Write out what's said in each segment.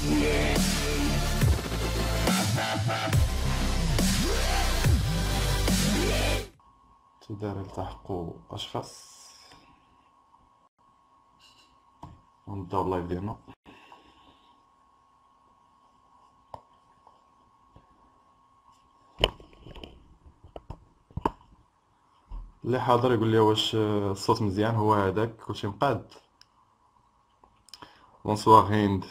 تدار يلتحقوا اشخاص ونبداو اللايف ديالنا. اللي حاضر يقول لي واش الصوت مزيان، هو هذاك كلشي مقاد. بونسوار هند،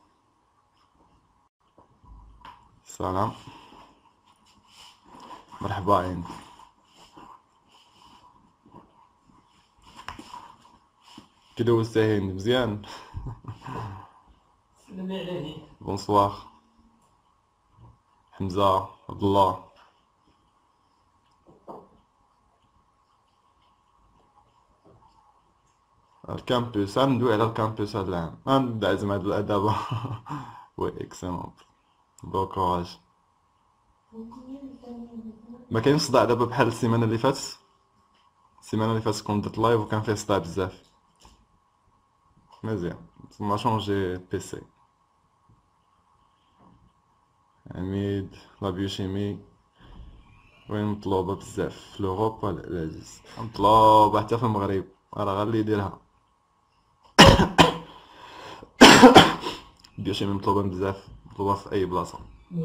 سلام، مرحبا هند. كي دوزتي هند؟ مزيان. سلمي عليه. بونسوار حمزه، عبد الله. الكامبوس غندوي على الكامبوس هاد العام، غندعزم هاد الادابه. وي اكسلونت، بون كوراج. ما كاينش صداع دابا بحال السيمانه اللي فاتت. السيمانه اللي فاتت كنت درت لايف وكان فيه صداع بزاف. مزيان، ما شونجي بيسي. عميد، لا بيوشيمي وين مطلوبه بزاف في لوروب العزيز، مطلوبه حتى في المغرب، راه غير اللي يديرها. بيوشيمي مطلوبه بزاف، مطلوبه في اي بلاصه.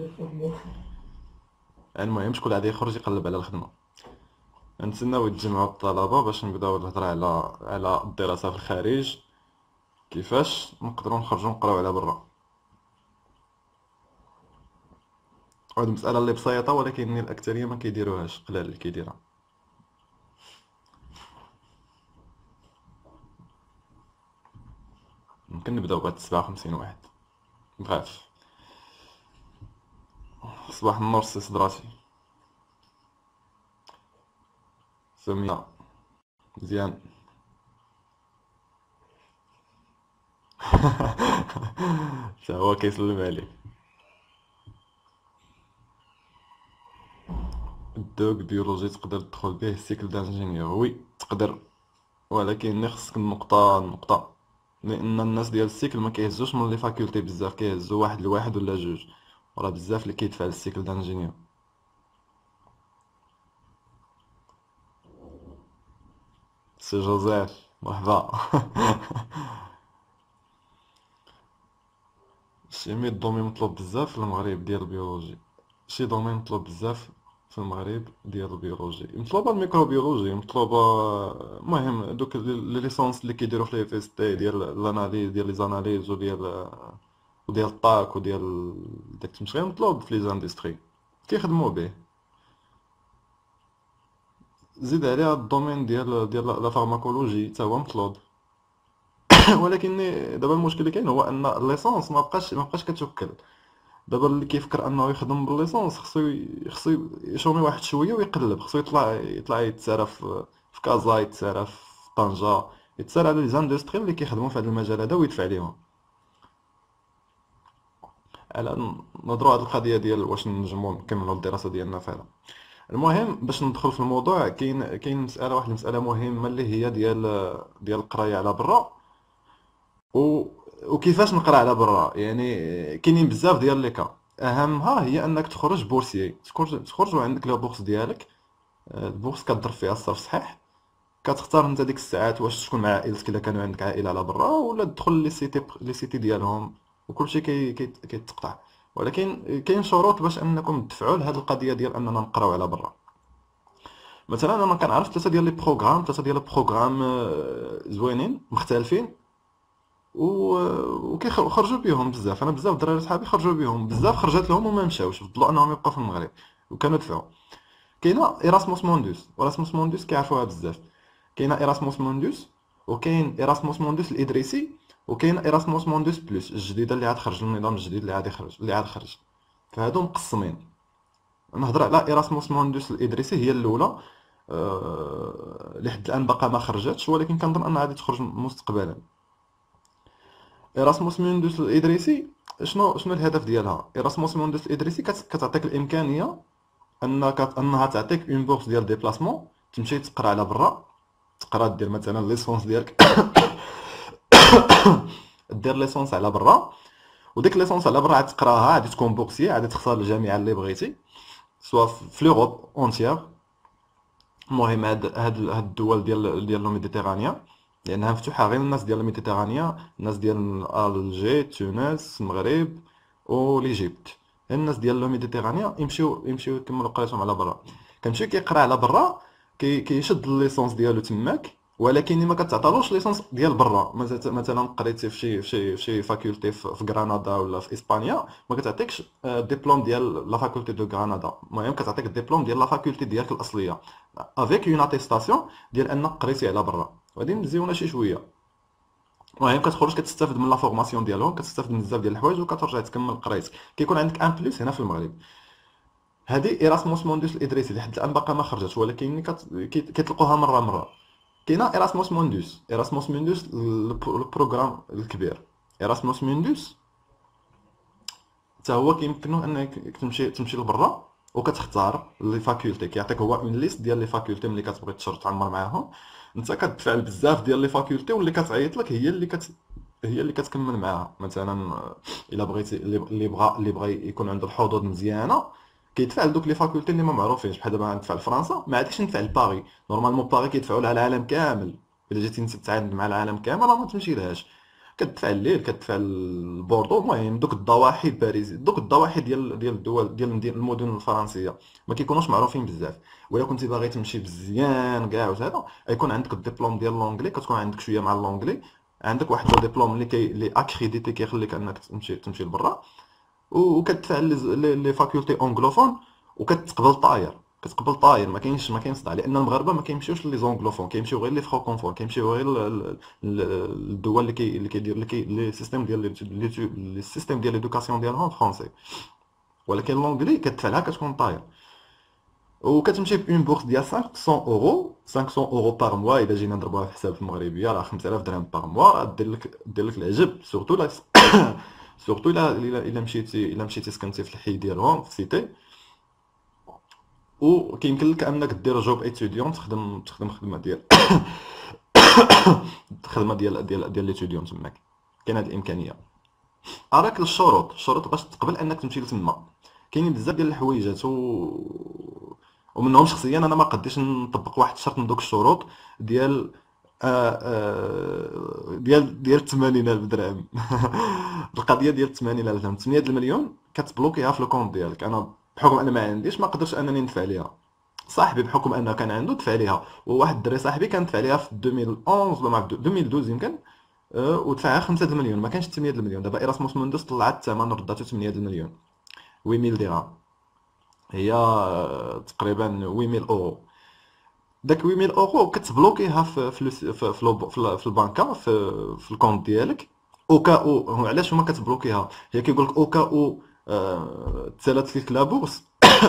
المهم شكون غادي يخرج يقلب على الخدمه. نتسناو يتجمعوا الطلبه باش نبداو الهضره على الدراسه في الخارج، كيفاش نقدروا نخرجوا نقراو على برا. هاد المساله اللي بسيطه ولكن الاكثريه ما كيديروهاش، قلال اللي كيديرها. ممكن نبداو بهاد 57 واحد. بغاف، صباح النور سي صدراتي. سمية، مزيان. حتى هو كيسلم عليك. الدوك بيولوجي تقدر تدخل به السيكل دانجينيور؟ وي تقدر، ولكن خصك النقطة، لان الناس ديال السيكل ما كيهزوش من لي فاكولتي بزاف، كيهزو واحد لواحد ولا جوج، وراه بزاف اللي كيدفع للسيكل دانجينيور. سي جوزيف، مرحبا. شي دومين مطلوب بزاف في المغرب ديال البيولوجي، شي دومين مطلوب بزاف في المغرب ديال البيولوجي، مطلوبه الميكروبيولوجي، مطلوبه. المهم دوك لي ليسونس اللي كيديروا في لي في اس تي ديال الاناليز، ديال لي زاناليز وديال الطاك وديال داك التمشي، مطلوب في لي زاندستري كيخدموا به. زيد عليها الدومين ديال لا فارماكولوجي حتى هو مطلوب. ولكن دابا المشكل اللي كاين هو ان الليسونس ما بقاش كتوكل. دابا اللي كيفكر انه يخدم بالليسونس خصو يشومي واحد شويه ويقلب، خصو يطلع يتسارى في كازا، يتسارى في طنجة، يتسارى على لي زاندستري اللي كيخدموا في هذا المجال هذا ويدفع ليهم. على نهضروا على القضيه ديال واش نجمو نكملوا الدراسه ديالنا في هذا. المهم باش ندخل في الموضوع، كاين مساله، واحد المساله مهمه اللي هي ديال القرايه على برا، و وكيفاش نقرا على برا. يعني كاينين بزاف ديال لي كا، اهمها هي انك تخرج بورسيي، تخرج وعندك لا بورس ديالك. البورس كضرب فيها الصرف صحيح، كتختار انت ديك الساعات واش تكون مع عائلتك الا كانوا عندك عائله على برا، ولا تدخل لي سيتي ديالهم، وكلشي كيتقطع. ولكن كاين شروط باش انكم تدفعوا لهاد القضيه ديال اننا نقراو على برا. مثلا انا كنعرف ثلاثه ديال البروغرام زوينين مختلفين، وكيخرجوا بيهم بزاف. انا بزاف الدراري صحابي خرجوا بيهم بزاف، خرجت لهم وما مشاوش، فضلوا انهم يبقاو في المغرب وكانوا دفعوا. كاينه ايراسموس موندوس، وإراسموس موندوس كيعرفوها بزاف. كاينه ايراسموس موندوس، وكاين ايراسموس موندوس الادريسي، وكاين ايراسموس موندوس بلس الجديده اللي عاد خرج، النظام الجديد اللي عاد خرج. فهادو مقسمين. نهضر على ايراسموس موندوس الادريسي، هي الاولى. لحد الان باقا ما خرجتش، ولكن كنظن انها غادي تخرج مستقبلا. ايراسموس موندوس الادريسي، شنو الهدف ديالها؟ ايراسموس موندوس الادريسي كتعطيك الامكانيه انها تعطيك اون بورس ديال ديبلاسمون، تمشي تقرا على برا، تقرا دير مثلا ليسونس ديالك. دير ليسونس على برا، وديك ليسونس على برا عاد تقراها، عاد تكون بوكسي، عاد تختار الجامعه اللي بغيتي سوا في لوروب اونتيير. المهم هاد الدول ديال لو ميديتيرانيا لانها مفتوحه غير الناس ديال الميديتيرانيا، الناس ديال الجي، تونس، المغرب وليجيبت. الناس ديال لو ميديتيرانيا يمشيو يكملوا قرايتهم على برا. كيمشي كيقرا على برا، كيشد الليسونس ديالو تماك، ولكن ما كتعطالوش ليسونس ديال برا. مثلا قريتي في شي فاكولتي في غرناطه ولا في اسبانيا، ما كتعطيكش الدبلوم ديال لا فاكولتي دو غرناطه، المهم كتعطيك الدبلوم ديال لا فاكولتي ديالك الاصليه افيك اون اتيستاسيون ديال انك قريتي على برا، وهادي مزيونه شي شويه. المهم كتخرج كتستافد من لا فورماسيون ديالهم، كتستافد من بزاف ديال الحوايج وكترجع تكمل قرايتك. كيكون عندك ان بليس هنا في المغرب. هذه ايراسموس موندوس الادريسي لحد الان باقا ما خرجت، ولكن كيطلقوها مره مره. كاينه ايراسموس موندوس. ايراسموس موندوس البروغرام الكبير. ايراسموس موندوس حتى هو كيمكنو انك تمشي لبرا وكتختار لي فاكولتي. كيعطيك هو اون ليست ديال لي فاكولتي ملي كتبغي تعمر معاهم. انت كتفعل بزاف ديال لي فاكولتي، واللي كتعيط لك هي اللي كتكمل معاها. مثلا الا بغيتي اللي بغى يكون عنده الحظوظ مزيانه كيدفع لدوك لي فاكولتي اللي ما معروفينش. بحال دابا غندفع لفرنسا، ما عادش ندفع لباري. نورمالمون باري كيدفعوا لها العالم كامل. الا جيتي انت تتعامل مع العالم كامل راه ما تمشي لهاش. كتدفع الليل، كتدفع البوردو. المهم دوك الضواحي باريس، دوك الضواحي ديال الدول ديال المدن الفرنسيه ما كيكونوش معروفين بزاف. ولا كنتي باغي تمشي مزيان كاع وهذا، يكون عندك الدبلوم ديال لونجلي، كتكون عندك شويه مع اللونجلي، عندك واحد الدبلوم اللي اكريديتي كيخليك انك تمشي لبرا، وكتدفع لي فاكولتي اونغلوفون، وكتقبل طاير. كتقبل طاير، ما كاينش صداع، لان المغاربه ما كيمشيوش لي زونغلوفون، كيمشيو غير لي فرانكوفون، كيمشيو غير الدول اللي كيدير لي سيستيم ديال لي سيستيم ديال ليدوكاسيون ديالهم فرونسي. ولكن لونجلي كتدفع لها كتكون طاير. وكتمشي بأون بورس ديال 500 اورو. 500 اورو بار موا، الا جينا نضربوها في حساب المغربيه راه 5000 درهم بار موا. دير لك العجب، سورتو لا سورتو الا مشيتي سكنتي في الحي ديالهم في سيتي، وكيمكن لك انك دير جوب اتيديون، تخدم خدمه ديال خدمه ديال ليتيديون تماك. كاين هاد الامكانيه. اراك الشروط باش تقبل انك تمشي لتما. كاينين بزاف ديال الحويجات ومنهم شخصيا انا ما قديش نطبق واحد الشرط من دوك الشروط ديال ديال 80,000 درهم. القضيه ديال 80,000 درهم، 8 المليون كتبلوكيها في الكونت ديالك. انا بحكم انا ما عنديش ما قدرتش انني ندفع ليها. صاحبي بحكم انه كان عنده دفع ليها، وواحد الدري صاحبي كان دفع ليها في 2011 ولا ما عرفت 2012 يمكن. ودفعها 5 المليون، ما كانش 8 المليون. دابا ايراسموس موندوس طلعت الثمن رداتو 8 المليون. 8000 درهم هي تقريبا 8000 اورو. داك 8000 اورو كتبلوكيها في البنكه في الكونت ديالك. او علاش هما كتبلوكيها؟ هي كيقول لك او تسالات ليك لابورس.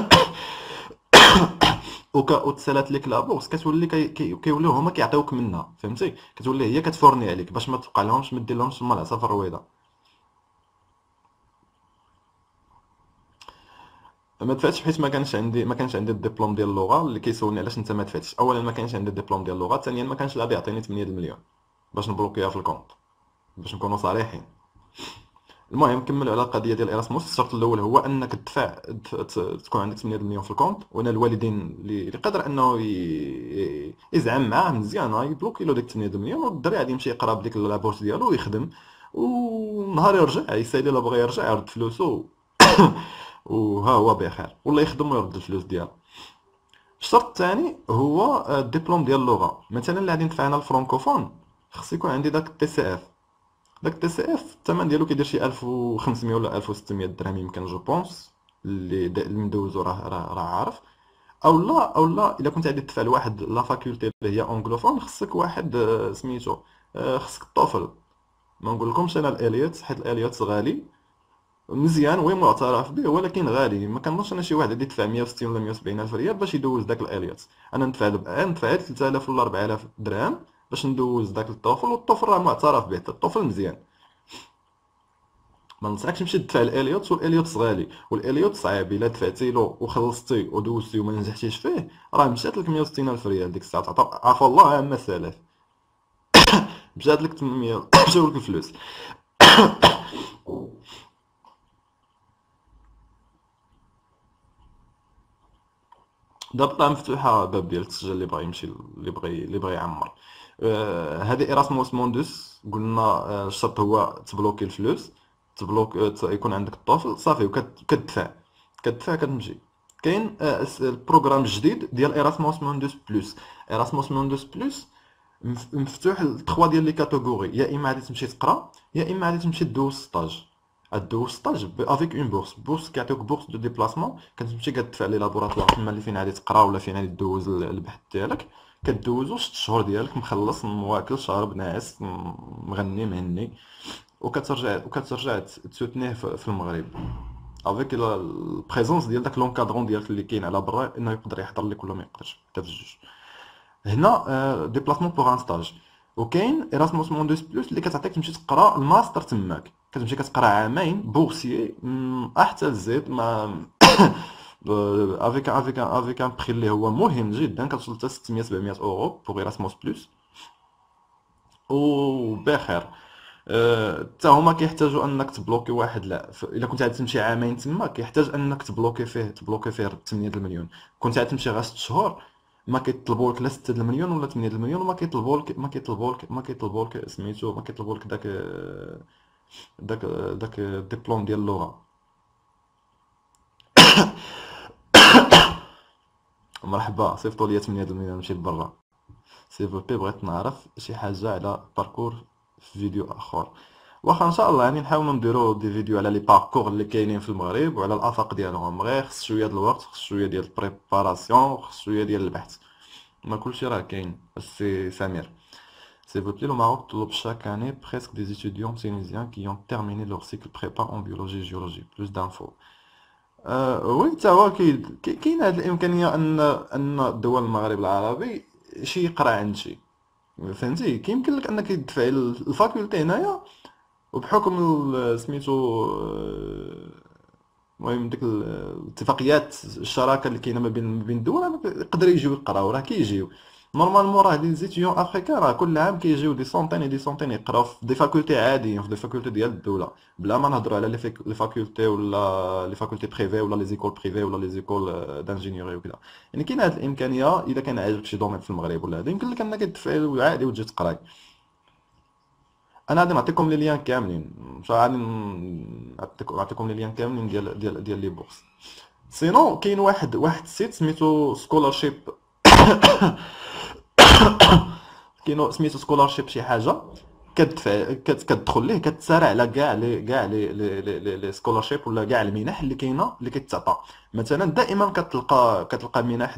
او تسالات ليك لابورس كتولي كيوليو هما كيعطيوك منها، فهمتي؟ كتولي هي كتفورني عليك باش ما تبقى لهمش ما دير لهمش تما العصا في الرويضه. ما دفعتش حيت ما كانش عندي الدبلوم ديال اللغه. اللي كيسولني علاش انت ما دفعتش، اولا ما كانش عندي الدبلوم ديال اللغه، ثانيا ما كانش غادي يعطيني 8 المليون باش نبلوكيها في الكونت، باش نكونوا صريحين. المهم نكملوا على القضيه ديال ايراسموس. الشرط الاول هو انك تكون عندك 8 مليون في الكونت، وانا الوالدين اللي قادر انه يزعم معاه مزيان يبلوكي له ديك 8 مليون، والدري غادي يمشي يقرا بديك لابورس ديالو ويخدم، ونهار يرجع يسالي الا بغى يرجع يرد فلوسو. وها هو بخير، ولا يخدم ويرد الفلوس ديالو. الشرط الثاني هو الدبلوم ديال اللغه. مثلا اللي غادي ندفع انا الفرنكوفون خص يكون عندي داك التي سي اف. داك التي سي اف الثمن ديالو كيدير شي 1500 ولا 1600 درهم يمكن جو بونس. اللي مدوزو راه عارف. او لا الا كنت غادي تدفع لواحد لا فاكولتي اللي هي اونغلوفون، خصك واحد سميتو خصك الطوفل. ما نقول لكمش انا الاليات، حيت الاليات غالي مزيان وي معترف به، ولكن غالي. ما كنظنش انا شي واحد غادي يدفع 160 ولا 170 الف ريال باش يدوز داك الاليات. انا ندفع 3000 ولا 4000 درهم باش ندوز داك الطوفل، والطوفل راه معترف به، حتى الطوفل مزيان. ما ننصحكش تمشي تدفع الاليوت، والاليوت غالي، والاليوت صعيب. الا دفعتي له وخلصتي ودوزتي وما نجحتيش فيه راه مشات لك 160 الف ريال ديك الساعه. عفا الله عما سالف. مشات لك 800 مشاو لك الفلوس. دابا مفتوحه باب ديال التسجيل اللي بغى يمشي، اللي بغى يعمر. هذه ايراسموس موندوس قلنا. الشرط هو تبلوكي الفلوس، تبلوك يكون عندك الطفل صافي، كتدفع كتمشي. كاين البروغرام الجديد ديال ايراسموس موندوس بلس. ايراسموس موندوس بلس مفتوح لتخوا ديال لي كاتيجوري، يا اما غادي تمشي تقرا، يا اما غادي تمشي دوز ستاج. دوز ستاج افيك اون بورس كيعطيوك بورس دو ديبلاسمون، كتمشي كتدفع لي لابوراتوار تما اللي فين غادي تقرا ولا فين غادي دوز البحث ديالك. كدوزو 6 شهور ديالك مخلص واكل شارب ناعس مغني مهني، وكترجع تسوتنيه في المغرب افيك البريزونس ديال داك لونكادرون ديالك اللي كاين على برا، انه يقدر يحضر لك ولا ما يقدرش حتى في الجوج. هنا ديبلاسمون بوغ ان ستاج. وكاين ايراسموس موندوس بلس اللي كتعطيك تمشي تقرا الماستر تماك، كتمشي كتقرا عامين بورسيي حتى الزيت ما افيك ان بري اللي هو مهم جدا، كتوصل حتى 600 700 اورو بوغ ايراسموس بلس وبخير. حتى هما كيحتاجوا انك تبلوكي واحد، لا الا كنت عاد تمشي عامين تما كيحتاج انك تبلوكي فيه 8 المليون. كنت عاد تمشي غير 6 شهور ما كيطلبوا لك لا 6 المليون ولا 8 المليون، وما كيطلبوا لك سميتو، ما كيطلبوا لك داك داك الدبلوم ديال اللغه. مرحبا، صيفطوا لي 8 المليون نمشي لبرا. سيفوبي بغيت نعرف شي حاجه على باركور في فيديو اخر. واخا ان شاء الله يعني نحاولوا نديروا دي فيديو على لي باركور اللي كاينين في المغرب وعلى الافاق ديالهم، غير خص شويه د الوقت، خص شويه ديال البريباراسيون، خص شويه ديال البحث. ما كلشي راه كاين. السي سمير: S'il vous plaît, le Maroc développe chaque année presque des étudiants tunisiens qui ont terminé leur cycle prépa en biologie et géologie. Plus d'infos. وي تا هو كاين هذه الامكانيه ان دول المغرب العربي شي يقرا عند شي، فهمتي. كيمكن لك انك تدفع الفاكولتي هنايا، وبحكم سميتو المهم ديك الاتفاقيات الشراكه اللي كاينه ما بين الدول يقدر يجيو يقراو، راه كيجيو نورمالمون. راه لي زيتيون افريكان راه كل عام كيجيو دي سونتين دي سونتين يقراو في دي فاكولتي عاديين، في دي فاكولتي ديال الدوله، بلا ما نهضروا على لي فاكولتي ولا لي فاكولتي بريفي ولا لي زيكول بريفي ولا لي زيكول دانجينيوري وكذا. يعني كاين هذه الامكانيه اذا كان عاجبك شي دومين في المغرب ولا هذا، يمكن لك انك تدفع عادي وتجي تقراي. انا غادي نعطيكم لي ليان كاملين، مش غادي نعطيكم لي ليان كاملين ديال لي بورس. سينو كاين واحد السيت سميتو سكولارشيب. كاين سميتو سكولارشيب شي حاجه، كتدفع كتدخل ليه كتسارع على كاع لي سكولارشيب ولا كاع المنح اللي كاينه اللي كتعطى. مثلا دائما كتلقى منح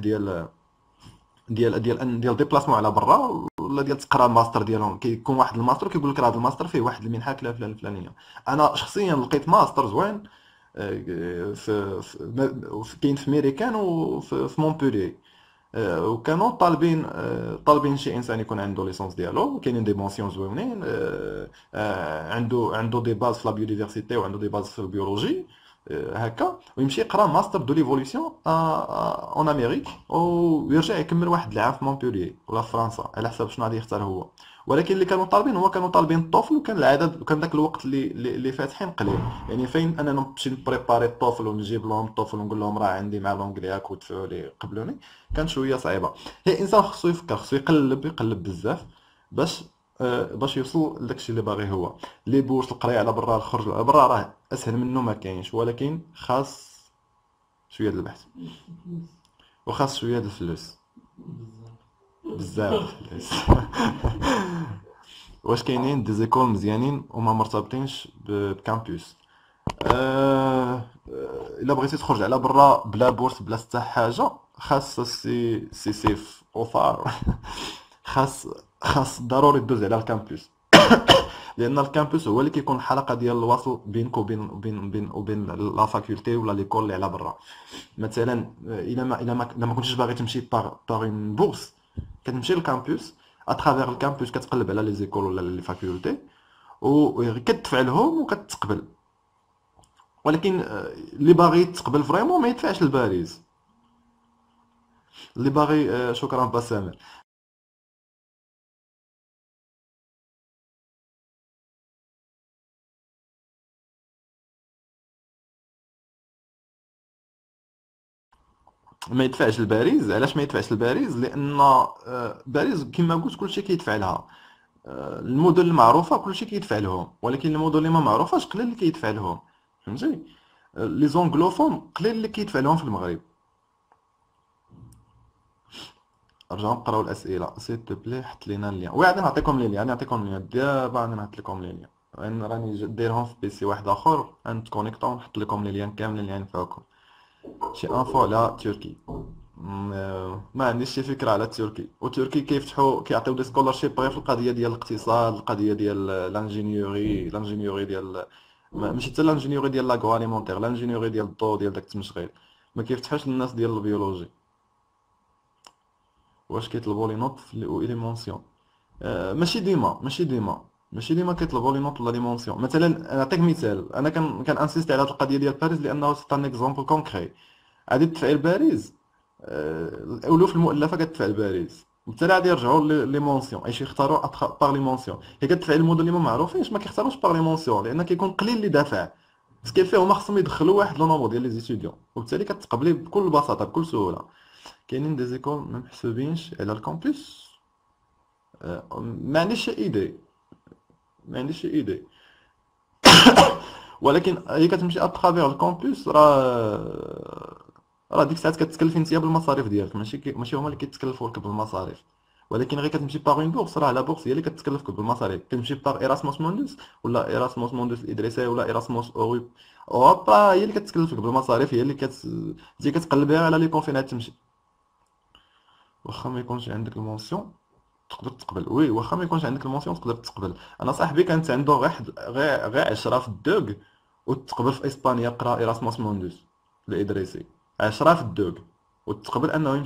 ديال ديبلاسمون على برا، ولا ديال تقرا الماستر ديالهم. كيكون واحد الماستر كيقول لك راه هذا الماستر فيه واحد المنحه الفلانيه. انا شخصيا لقيت ماستر زوين كاين في ميريكان وفي مونبوليي. وكانوا طالبين شي انسان يكون عنده ليسونس ديالو، كاينين دي مونسيون زوينين. عنده دي باز في لا بيوديفرسيتي وعنده دي باز في البيولوجي. هكا ويمشي يقرا ماستر دو ليفولوسيون اون امريك، ويرجع يكمل واحد العام في مونبوليي ولا في فرنسا على حسب شنو غادي يختار هو. ولكن اللي كانوا طالبين الطوفل، وكان العدد، وكان داك الوقت اللي فاتحين قليل. يعني فين انا نمشي نبريباري الطوفل ونجيب لهم الطوفل ونقول لهم راه عندي مع لونجلي هاك ودفعوا لي قبلوني، كانت شويه صعيبه. هي الانسان خصو يفكر، خصو يقلب بزاف باش باش يوصل لداكشي اللي باغي هو. لي بورس القرايه على برا، الخرج على برا راه اسهل منه ما كاينش، ولكن خاص شويه د البحث وخاص شويه د الفلوس، بزاف الفلوس. واش كاينين دي زيكول مزيانين وما مرتبطينش بكامبوس؟ الا بغيتي تخرج على برا بلا بورس بلا حتى حاجه، خاص سي سيف اوفار. خاص خاص ضروري دوز على الكامبوس. لان الكامبوس هو اللي كيكون الحلقه ديال الوصل بينك وبين لا فاكولتي ولا ليكول اللي على برا. مثلا الا ما كنتش باغي تمشي باغ اون بورس، كتمشي للكامبوس، اترافير الكامبوس كتقلب على لي زيكول ولا لي فاكولتي وكتدفع لهم وكتقبل. ولكن اللي باغي يتقبل فريمون ما يدفعش لباريس. اللي باغي شكرا بسام. ما يدفعش لباريس. علاش ما يدفعش لباريس؟ لان باريس كما قلت كلشي كيدفع لها. المدن المعروفه كلشي كيدفع لهم، ولكن المدن اللي ما معروفاش قليل اللي كيدفع لهم. فهمتي؟ لي زونغلوفون قليل اللي كيدفع لهم في المغرب. نرجعو نقراو الاسئله سيت تو بلي. حط لينا اللين، وي غادي نعطيكم لي لين، غادي نعطيكم اللين دابا، غادي نحط لكم لي لين. راني دايرهم في بيسي واحد اخر، غنتكونيكطو ونحط لكم لي لين كاملين اللي ينفعوكم. شي انفو على تركي. ما عنديش شي فكره على تركي. وتركي كيفتحوا كيعطيو دي سكولارشيب غير في القضيه ديال الاقتصاد، القضيه ديال لانجينيوري ديال ماشي حتى لانجينيوري ديال لاغرو اليمونتير، لانجينيوري ديال الضو ديال داك التمشغيل. ما كيفتحوش للناس ديال البيولوجي. واش كيطلبوا لي نوت و لي مونسيون؟ ماشي ديما كيطلبوا لي نوت ولا لي مونسيون. مثلا نعطيك مثال، انا كان انسيستي على هذه القضيه ديال باريس لانه سي ان اكزومبل كونكري. غادي تدفع لباريس، الالوف المؤلفه كتدفع لباريس، بالتالي غادي يرجعوا لي مونسيون، ايش يختاروا باغ لي مونسيون. هي كتدفع للمدن اللي ما معروفينش، ما كيختاروش باغ لي مونسيون لان كيكون قليل اللي دافع. بس كيف هما خصهم يدخلوا واحد لو نومبر ديال لي زيتيديون، وبالتالي كتقبلي بكل بساطه بكل سهوله. كاينين دي زيكول ما محسوبينش على الكامبوس. ما عنديش شي ايدي، ما عنديش شي ايدي. ولكن هي كتمشي اترافيغ الكامبوس، راه ديك الساعات كتكلفي انت بالمصاريف ديالك، ماشي هما اللي كيتكلفوا لك بالمصاريف. ولكن غير كتمشي باغ اون بورس، راه لا بورس هي اللي كتكلفك بالمصاريف. كتمشي باغ ايراسموس موندوس ولا ايراسموس موندوس الادريسي ولا ايراسموس اوروبا، هي اللي كتكلفك بالمصاريف، هي اللي انت كتقلبيها على لي كونفين تمشي. واخا ما يكونش عندك المونسيون تقدر تقبل، وي واخا ما يكونش عندك المونسيون تقدر تقبل. انا صاحبي كانت عنده غير 10 في الدوق وتقبل في اسبانيا قرا ايراسموس موندوس الادريسي. 10 في الدوق وتقبل انه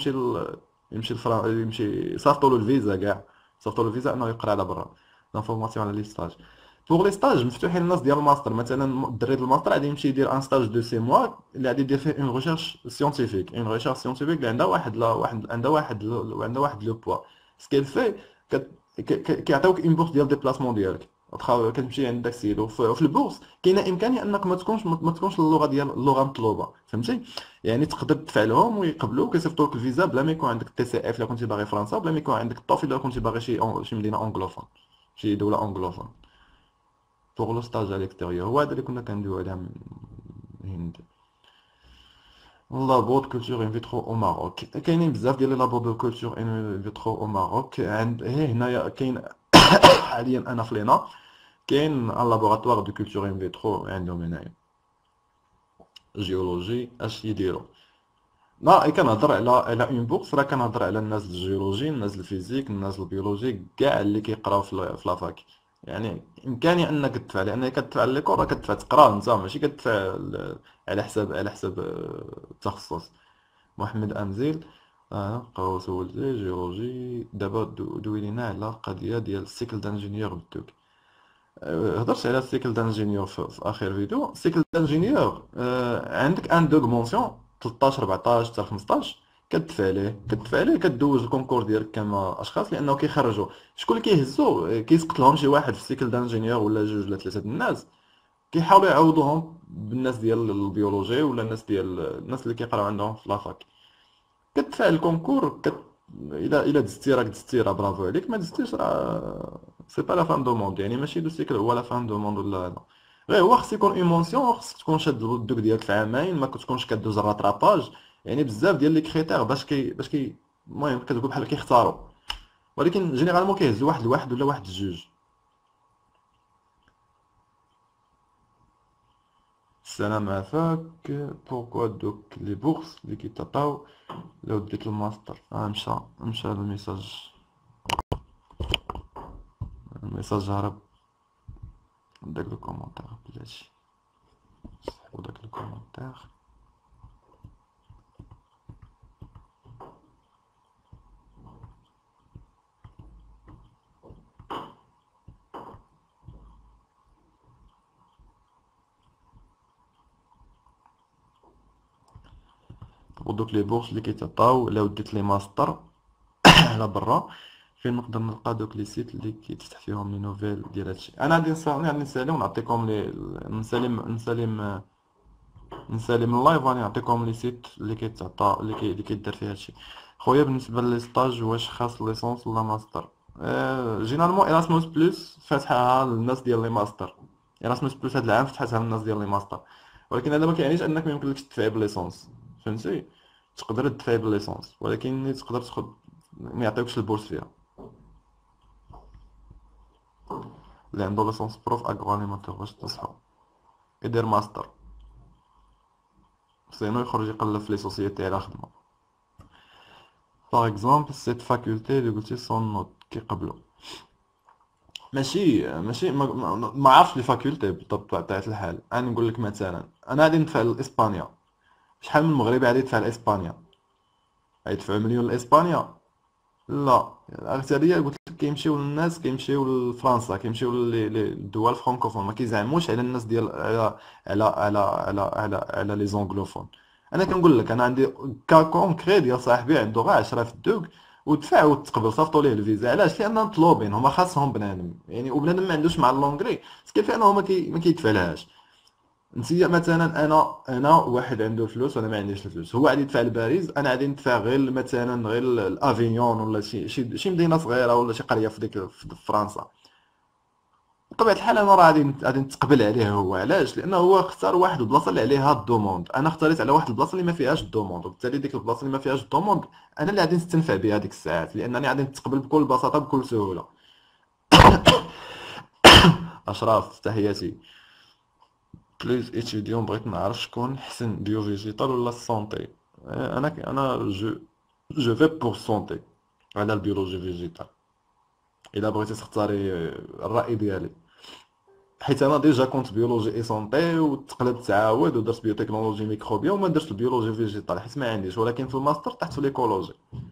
يمشي صيفطوا له الفيزا كاع، صيفطوا له الفيزا انه يقرا على برا. لانفورماسيون على لي ستاج. بوغ لي ستاج مفتوحين للناس ديال الماستر. مثلا الدري ديال الماستر غادي يمشي يدير ان ستاج دو سي موا اللي غادي يدير فيه اون ريشيرش سيونتيفيك، اللي عندها واحد لو بوا. سكيل في كيعطيوك اون بورس ديال ديبلاسمون ديالك. كتمشي عند داك السيد، وفي البورس كاينه امكانيه انك ما تكونش اللغه مطلوبه. فهمتي؟ يعني تقدر تدفع لهم ويقبلوك ويصيفطوا لك الفيزا بلا ما يكون عندك تي سي اف الا كنتي باغي فرنسا، بلا ما يكون عندك الطوفل الا كنتي باغي شي مدينه اونغلوفون، شي دوله اونغلوفون. بوغ لو ستاج على ليكستيريور هو هذا اللي كنا كندويو عليه من هند. لابور دو كولتور ان فيترو او ماروك. كاينين بزاف ديال لي لابور دو كولتور ان فيترو او ماروك. هنايا كاين حاليا انا في لينا كاين ان لابوراتوار دو كولتور ان فيترو عندهم هنايا. جيولوجي اش يديروا؟ لا كنهضر على اون بوكس، راه كنهضر على الناس الجيولوجي، الناس الفيزيك، الناس البيولوجي، كاع اللي كيقراو في لافاك. يعني امكانيه انك تدفع، لانك كتدفع لي كور كتدفع تقرا انت، ماشي كتدفع على حساب التخصص. محمد امزيل. نبقاو سولتي جيولوجي. دابا دوي لينا على القضيه ديال السيكل دانجينيور بالدوك. هضرت على السيكل دانجينيور في اخر فيديو. السيكل دانجينيور عندك ان دوغمونسيون 13 14 حتى 15. كتدفع ليه كدوز الكونكور ديالك كما اشخاص، لانه كيخرجوا شكون اللي كيهزو كيسقط لهم شي واحد في السيكل دانجينيور ولا جوج ولا ثلاثه د الناس، كيحاولوا يعوضوهم بالناس ديال البيولوجي ولا الناس اللي كيقراو عندهم في لافاك. كتدفع الكونكور الا دزتي راك دزتي، راه برافو عليك. ما دزتيش راه سي با لا فان دو موند. يعني ماشي لو سيكل هو لا فان دو موند ولا هذا. غير هو خص يكون اون مونسيون، خصك تكون شاد الدوك ديالك في عامين، ما كتكونش كدوز الراتراباج. يعني بزاف ديال لي كريتير باش كي المهم كتقول بحال كيختاروا، ولكن جينيرالمون كيهزوا واحد لواحد ولا واحد لجوج. السلام عافاك. بوركوا دوك لي بورس اللي كيتعطاو لو ديت الماستر؟ مشى الميساج هرب. داك لو كومونتير بلاتي، سحبو داك لو كومونتير. ودوك لي بورس اللي كيتعطاو الا وديت لي ماستر على برا، فين نقدر نلقى دوك لي سيت اللي كيتفتح فيهم لي نوفيل ديال هادشي؟ انا غادي نسالي ونعطيكم لي نسالي نسالي من اللايف راني نعطيكم لي سيت اللي كيتعطى اللي كيدار فيها هادشي. خويا بالنسبه لي ستاج واش خاص ليسونس ولا ماستر؟ جينيرالمون ايراسموس بلس فاتحها للناس ديال لي ماستر. ايراسموس بلس هاد العام فتحتها للناس ديال لي ماستر، ولكن هذا ما كيعنيش انك ما يمكنلكش تدفع بالليسونس، فهمتي؟ تقدر تدفع بالليسونس ولكن تقدر تاخد ما يعطيوكش البورس فيها. اللي عنده ليسونس بروف اغرو اليمونتير باش تصحى يدير ماستر، سينو يخرج يقلب في لي سوسيتي على خدمه. باغ اكزومبل سيت فاكولتي اللي قلتي سون نوت كيقبلو، ماشي ما عرفتش لي فاكولتي بالضبط بطبيعة الحال. انا نقول لك مثلا انا غادي ندفع لاسبانيا، شحال من مغربي غادي يدفع لاسبانيا؟ غيدفعوا مليون لاسبانيا؟ لا، الاغلبيه قلت لك كيمشيو للناس، كيمشيو لفرنسا، كيمشيو للدول الفرنكوفون، ما كيزعموش على الناس ديال على لي زونغلوفون. انا كنقول لك انا عندي كا كونكري ديال صاحبي عنده غير 10 في الدوق ودفع وتقبل صيفطوا ليه الفيزا. علاش؟ لان مطلوبين هما، خاصهم بنادم يعني، وبنادم ما عندوش مع اللونجلي، بس كيف انه ما كيدفع لهاش. نسيا مثلا انا واحد عنده الفلوس وانا ما عنديش الفلوس، هو غادي يدفع لباريس، انا غادي ندفع غير مثلا غير الافينيون ولا شي مدينه صغيره ولا شي قريه في ديك في فرنسا. بطبيعه الحال انا راه غادي نتقبل عليه هو. علاش؟ لانه هو اختار واحد البلاصه اللي عليها الدوموند، انا اختاريت على واحد البلاصه اللي ما فيهاش الدوموند، وبالتالي ديك البلاصه اللي ما فيهاش الدوموند انا اللي غادي نستنفع بها ديك الساعات، لانني غادي نتقبل بكل بساطه بكل سهوله. اشراف تحياتي. بليز اتيديون، بغيت نعرف شكون حسن بيو فيجيتال ولا السونتي؟ انا جو في بور سونتي على البيولوجي فيجيتال. الا بغيتي تختاري الراي ديالي، حيت انا ديجا كنت بيولوجي اي سونتي وتقلبت عاود ودرت بيوتكنولوجي ميكروبيا وما درت البيولوجي فيجيتال حيت ما عنديش، ولكن في الماستر طحت في ليكولوجي.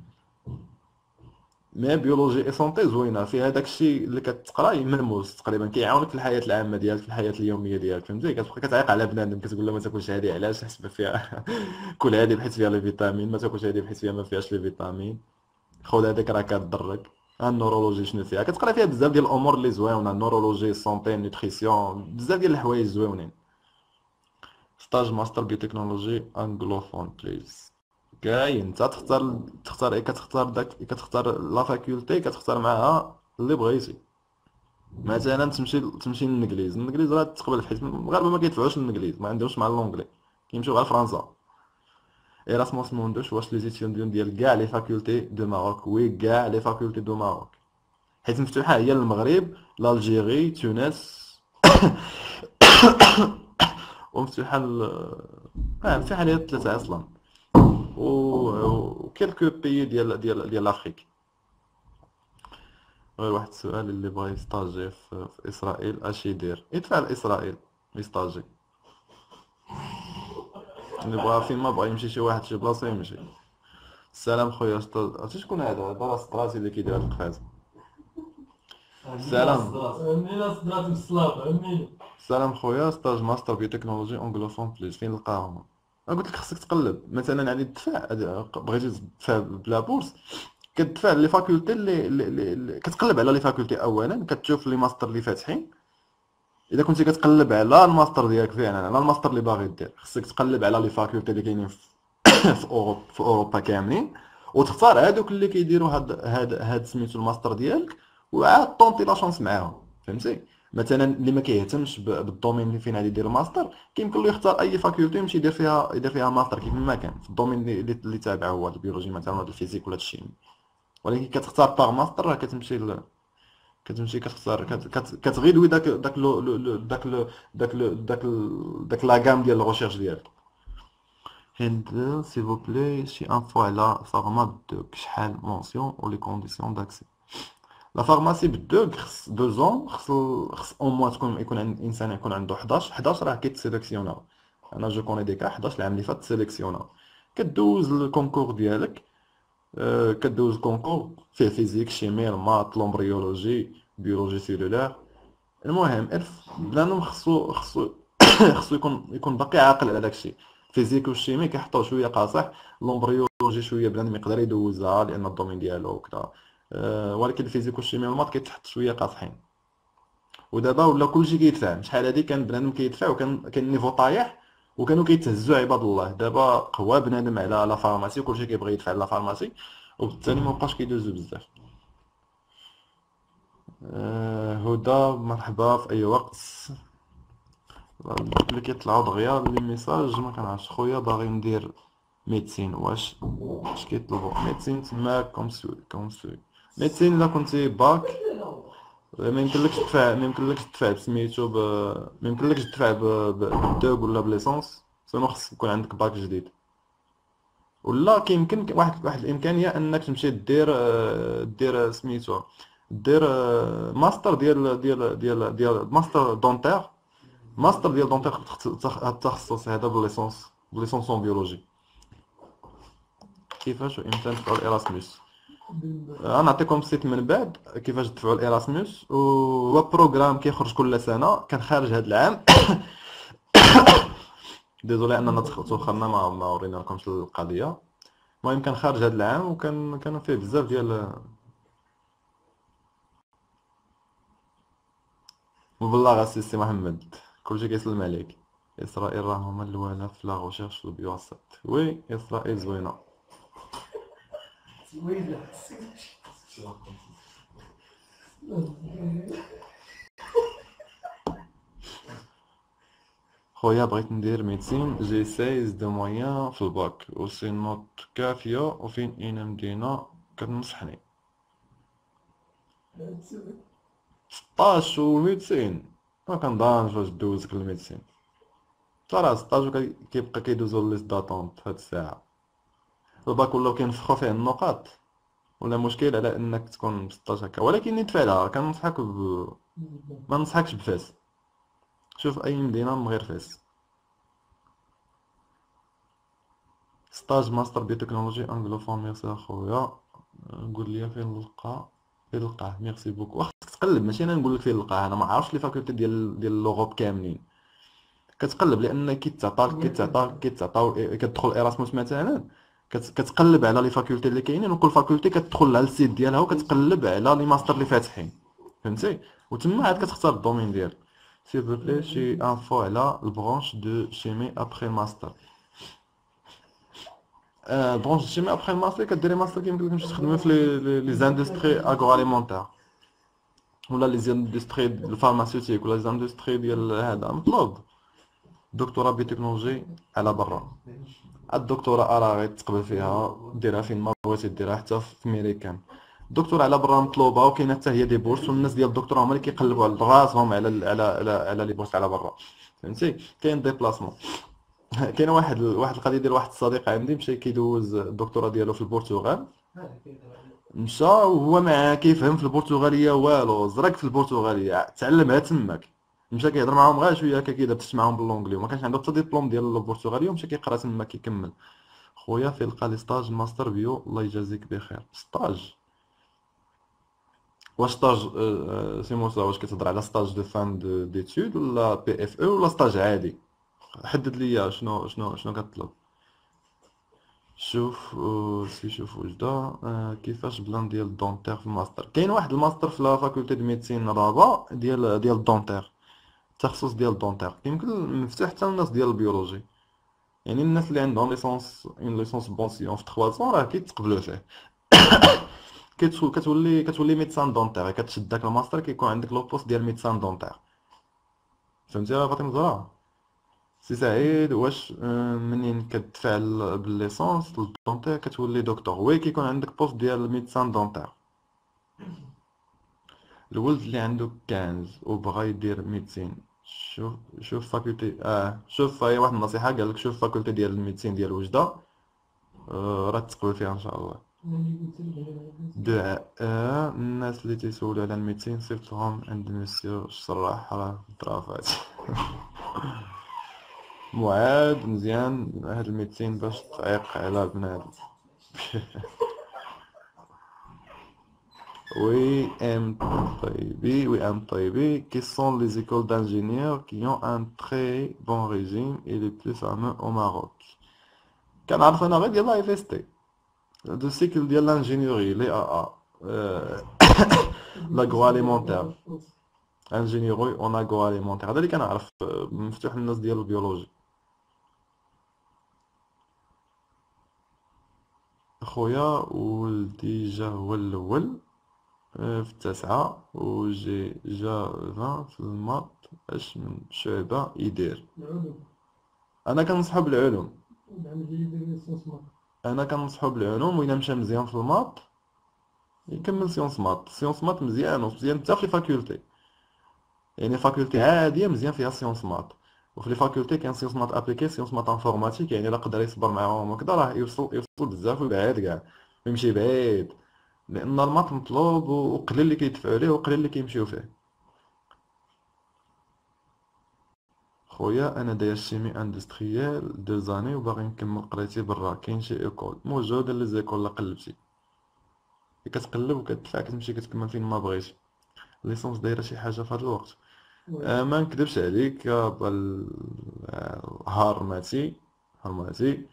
مي بيولوجي اي سونتي زوينه، فيها داكشي اللي كتقرا ملموس تقريبا، كيعاونك في الحياه العامه ديالك، في الحياه اليوميه ديالك، فهمتي؟ كتبقى كتعيق على بنادم كتقول له ما تاكلش هادي، علاش؟ حسب فيها كل هادي بحيث فيها لي فيتامين، ما تاكلش هادي بحيث فيها ما فيهاش لي فيتامين، خذ هذيك راه كضرك. النورولوجي شنو فيها؟ كتقرا فيها بزاف ديال الامور اللي زوينه، النورولوجي، السونتي، نوتريسيون، بزاف ديال الحوايج زوينين. ستاج ماستر بيوتكنولوجي انجلوفون بليز. كاين انت تختار ايه، كتختار لا فاكولتي كتختار معاها اللي بغيتي. مثلا تمشي للانجليز، الانجليز راه تقبل حيت المغاربه ما كيدفعوش للانجليز، ما عندهمش مع اللونجلي، كيمشيو غير لفرنسا. ايراسموس موندوش، واش لي زيتيديون ديال كاع لي فاكولتي دو ماروك؟ وي، كاع لي فاكولتي دو ماروك، حيت مفتوحه هي للمغرب، لالجيري، تونس ومفتوحه مفتوحه لهاد الثلاثه اصلا، و كيلكو بيي ديال لافريك. غير واحد السؤال، اللي بغا يستاجي في اسرائيل اش يدير؟ يدفع لاسرائيل يستاجي، اللي بغا فين ما بغا يمشي شي واحد شي بلاصه يمشي. السلام خويا استاذ، عرفتي شكون هذا؟ هذا راه ستراتي اللي كيدير هاد القفاز. السلام. السلام خويا، ستاج ماستر بيوتكنولوجي انجلوفون بليز، فين نلقاهم؟ انا قلت لك خصك تقلب، مثلا على الدفاع بغيتي تدفع بلا بورس كتدفع لي فاكولتي كتقلب على لي فاكولتي اولا، كتشوف لي ماستر اللي فاتحين. اذا كنتي كتقلب على الماستر ديالك فعلا، على الماستر اللي باغي دير، خصك تقلب على لي فاكولتي اللي كاينين في اوروبا كاملين، وتختار هادوك اللي كيديروا هاد سميتو الماستر ديالك، وعاد طونطي لا شونس معاهم، فهمتي؟ مثلا اللي ما كيهتمش بالدومين اللي فين غادي يدير ماستر، كيمكن له يختار اي فاكولتي يمشي يدير فيها ماستر كيف ما كان في الدومين اللي تابعه هو، البيولوجي مثلا ولا الفيزيك ولا الشيمي. ولكن كتختار باغ ماستر، راه كتمشي كتختار كتغيدوي داك لا غام ديال الريشيرش ديالك. هند سيل بلاي شي انفو على فارما دوك، شحال مونسيون و لي كونديسيون داكسي؟ لا فارماسي بالدوك خص 2 خص او موان يكون عند الانسان يكون عنده 11 راه كيتسيليكسيوناو. انا جو كوني ديك 11 العام اللي فات تسيليكسيوناو. كدوز الكونكور ديالك، كدوز الكونكور فيه فيزيك، شيمي، مات، لومبريولوجي، بيولوجي سيلولار. المهم بنادم خصو خصو يكون باقي عاقل على داكشي. الفيزيك والشيمي كيحطوه شويه قاصح، لومبريولوجي شويه بنادم يقدر يدوزها لان الدومين ديالو وكذا، ولكن الفيزيك والشيمي والمات كيتحط شويه قاصحين. ودابا ولا كلشي كيدفع، شحال هادي كان بنادم كيدفع وكان النيفو طايح، وكانوا كيتهزوا عباد الله. دابا قوا بنادم على لا فارماسي وكلشي كيبغي يدفع لا فارماسي، وبالتالي مابقاش كيدوزو بزاف. هدى مرحبا في اي وقت. اللي كيطلعوا دغيا لي ميساج ما كنعرفش. خويا باغي ندير ميديسين، واش كيطلبوا ميديسين تماك كوم سوي ميديسين؟ الا كنتي باك ما يمكنلكش تدفع، ما يمكنلكش تدفع بسميتو ما يمكنلكش تدفع بالدوغ ولا بليسونس، سينو خصك يكون عندك باك جديد. ولا كيمكن واحد الامكانيه انك تمشي دير سميتو، دير ماستر ديال ماستر دونتير. ماستر ديال دونتير التخصص هذا بالليسونس اون بيولوجي. كيفاش وامتى ندفعوا الاراسموس؟ غنعطيكم السيت من بعد كيفاش تدفعوا الاراسموس. وهو بروغرام كيخرج كل سنه، كان خارج هذا العام. ديزولي اننا تاخرنا ما ورينا لكمش القضيه. المهم كان خارج هذا العام، كانوا فيه بزاف ديال. والله السي محمد كلشي كيسلم عليك. اسرائيل راه هما الاولى في لا غوشيرش في البيواسات. وي اسرائيل زوينه. خويا بغيت ندير ميديسين، جي 16 دو مويان في الباك و سي نوت كافيه، وفين اين مدينه كتنصحني؟ 16 و ميديسين ما كنظنش واش دوزك الميديسين. ترى 16 كيبقى كيدوزو ليست داتونت هاد الساعه. الباك ولاو كينفخو فيه النقاط، ولا مشكل على انك تكون ب 16 هكا. ولكن نيت فعلها كنصحك ما نصحكش بفاس. شوف اي مدينه من غير فاس. ستاج ماستر بيوتكنولوجي انجلوفون. ميرسي اخويا. قول لي فين نلقاه. ميرسي بوكو. خصك تقلب، ماشي انا نقول لك فين نلقاه. انا ما عارفش لي فاكولتي ديال اللوغوب كاملين. كتقلب لان كيتعطاو كتدخل ايراسموس مثلا. كتقلب على لي فاكولتي اللي كاينين، وكل فاكولتي كتدخل على السيت ديالها وكتقلب على لي ماستر اللي فاتحين، فهمتي؟ وتما عاد كتختار الدومين ديالك. سي فو بلي شي انفو على البرونش دو شيمي ابخي الماستر. برونش دو شيمي ابخي الماستر كديري ماستر كيمكن لك تمشي تخدمي في لي زاندستري اغرو اليمونتير، ولا لي زاندستري الفارماسيوتيك، ولا لي زاندستري ديال هذا مطلوب دكتوراه بيوتكنولوجي على برا. الدكتوراه راه غير تقبل فيها ديرها فين ما بغيتي ديرها، حتى في ميريكان. الدكتوراه على برا مطلوبه، وكاينه حتى هي دي بورس، والناس ديال الدكتوراه هما اللي كيقلبوا على راسهم على لي بورس على برا، فهمتي؟ كاين ديبلاسمون. كاينه واحد القضيه ديال واحد الصديق عندي مشى كيدوز الدكتوراه ديالو في البرتغال. مشى وهو ما كيفهم في البرتغاليه والو، زرق في البرتغاليه تعلمها تماك. مشى كيهضر معاهم غير شويه هكا كيدابز معاهم باللونجلي، وما كانش عنده حتى ديبلوم ديال البرتغاليه، ومشى كيقرا تما كيكمل. خويا فين لقى لي ستاج ماستر بيو؟ الله يجازيك بخير. ستاج؟ واش ستاج سي موسى واش كتهضر على ستاج دو فان ديتود، ولا بي اف او، ولا ستاج عادي؟ حدد ليا شنو كطلب. شوف شوف وجده. كيفاش بلان ديال الدونتير في الماستر؟ كاين واحد الماستر في لا فاكولتي دو ميديسين رابا ديال الدونتير، التخصص ديال الدونتير كيمكن مفتوح حتى للناس ديال البيولوجي. يعني الناس اللي عندهم ليسونس بونسيون في 3 راه كيتقبلوا فيه. كتولي ميدسان دونتير، كتشد داك الماستر كيكون عندك لو بوست ديال ميدسان دونتير، فهمتي يا فاطمه الزهراء؟ سي سعيد، واش منين كتدفع بالليسونس للدونتير كتولي دكتور؟ وي كيكون عندك بوست ديال ميدسان دونتير. الولد اللي عنده 15 وبغا يدير ميديسين، شوف فاكولتي. شوف هي واحد النصيحه قالك، شوف فاكولتي ديال الميديسين ديال وجده، راه تقبل فيها ان شاء الله. دعاء. الناس اللي تيسولوا على الميديسين صيفطهم عند مسيو الشراح راه درافات. معاد مزيان هاد الميديسين باش تعيق على بنادم. Oui, oui, qui sont les écoles d'ingénieurs qui ont un très bon régime et les plus fameux au Maroc. كنعرف انا غير ديال لا اف اس تي، دو سيكل ديال لانجينيوري لي لاغرو اليمونتير، انجينيوري اون اغرو اليمونتير، هذا اللي كنعرف مفتوح للناس ديال البيولوجي. خويا ولدي جا هو الاول في التاسعة، جا 20 في الماط. اش من شعبة يدير؟ انا كنصحو بالعلوم. انا كنصحو بالعلوم، وإلا مشى مزيان في الماط يكمل سيونس ماط. سيونس ماط مزيان، ومزيان حتى في لي فاكولتي. يعني فاكولتي عادية مزيان فيها سيونس ماط. وفي لي فاكولتي كاين سيونس ماط ابليكي، سيونس ماط انفورماتيك. يعني الا قدر يصبر معاهم هكذا راه يوصل بزاف ويبعد كاع، ويمشي بعيد. لان الماط مطلوب، وقليل اللي كيدفعوا عليه وقليل اللي كيمشيو فيه. خويا انا داير شيمي اندستريال 2 زاني، وباغي نكمل قرايتي برا. كاين شي ايكول موجوده لي زيكول لا قلبتي؟ كتقلب وكتدفع كتمشي كتكمل فين ما بغيتي. ليسونس دايره شي حاجه في هذا الوقت. ما نكذبش عليك، هارماتي.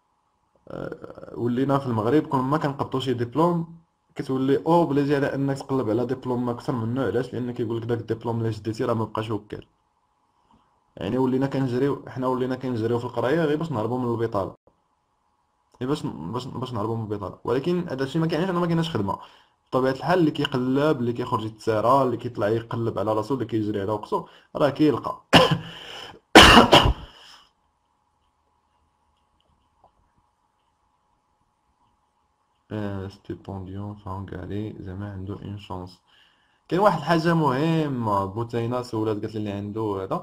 ولينا في المغرب كل ما كنقبطو شي ديبلوم كتولي اوبليجي على انك تقلب على ديبلوم اكثر منه. علاش؟ لان كيقول لك داك الديبلوم اللي شديتي راه ما بقاش وكال. يعني ولينا كنجريو في القرايه غير باش نهربوا من البطاله. غير باش نهربوا من البطاله. ولكن هذا الشيء ما كيعنيش انه ما كايناش خدمه. بطبيعه الحال اللي كيقلب، اللي كيخرج يتسارى، اللي كيطلع يقلب على راسو، اللي كيجري على وقته، راه كيلقى. ستيبونديون في هونغاري زعما عنده اون شونس. كاين واحد الحاجه مهمه بوتينا سولات قالت لي اللي عنده هذا.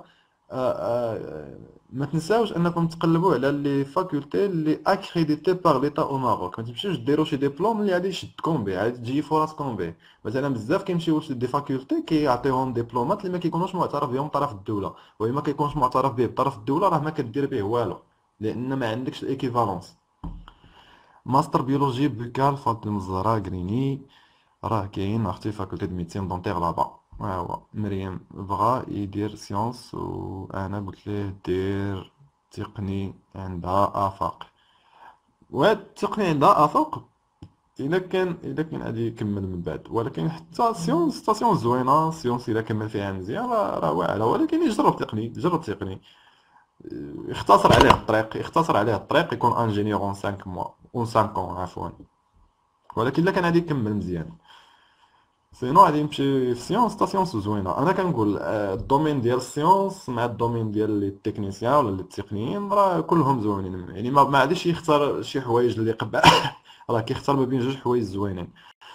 ما تنساوش انكم تقلبوا على لي فاكولتي اللي اكريديتي بار ليتا او ماروك. ما تمشيوش ديروا شي ديبلوم اللي غادي يشدكم به، غادي تجي فرصكم به. مثلا بزاف كيمشيو لدي فاكولتي كيعطيوهم ديبلومات اللي ما كيكونوش معترف بهم طرف الدوله. وإلا ما كيكونش معترف به بطرف الدوله راه ما كدير به والو، لان ما عندكش الايكيفالونس. ماستر بيولوجي بوكال فاطمه الزهراء غريني. راه كاين اختي فاكولتي دو ميديسين دونتيغ لابا. ها هو مريم بغا يدير سيونس، وانا قلت ليه دير تقني عندها افاق. وهاد التقني عندها افاق. الا كان غادي يكمل من بعد. ولكن حتى سيونس زوينه. سيونس الا كمل فيها مزيان راه واعره. ولكن يجرب تقني. يختصر عليه الطريق يكون انجينيور اون 5 موا اون 5 اون عفوا. ولكن الا كان غادي يكمل مزيان، سينو غادي يمشي في سيونس. تا سيونس زوينه. انا كنقول الدومين ديال السيونس مع الدومين ديال لي تكنيسيان ولا لي تقنيين راه كلهم زوينين. يعني ما غاديش يختار شي حوايج اللي قبع. راه كيختار ما بين جوج حوايج زوينين.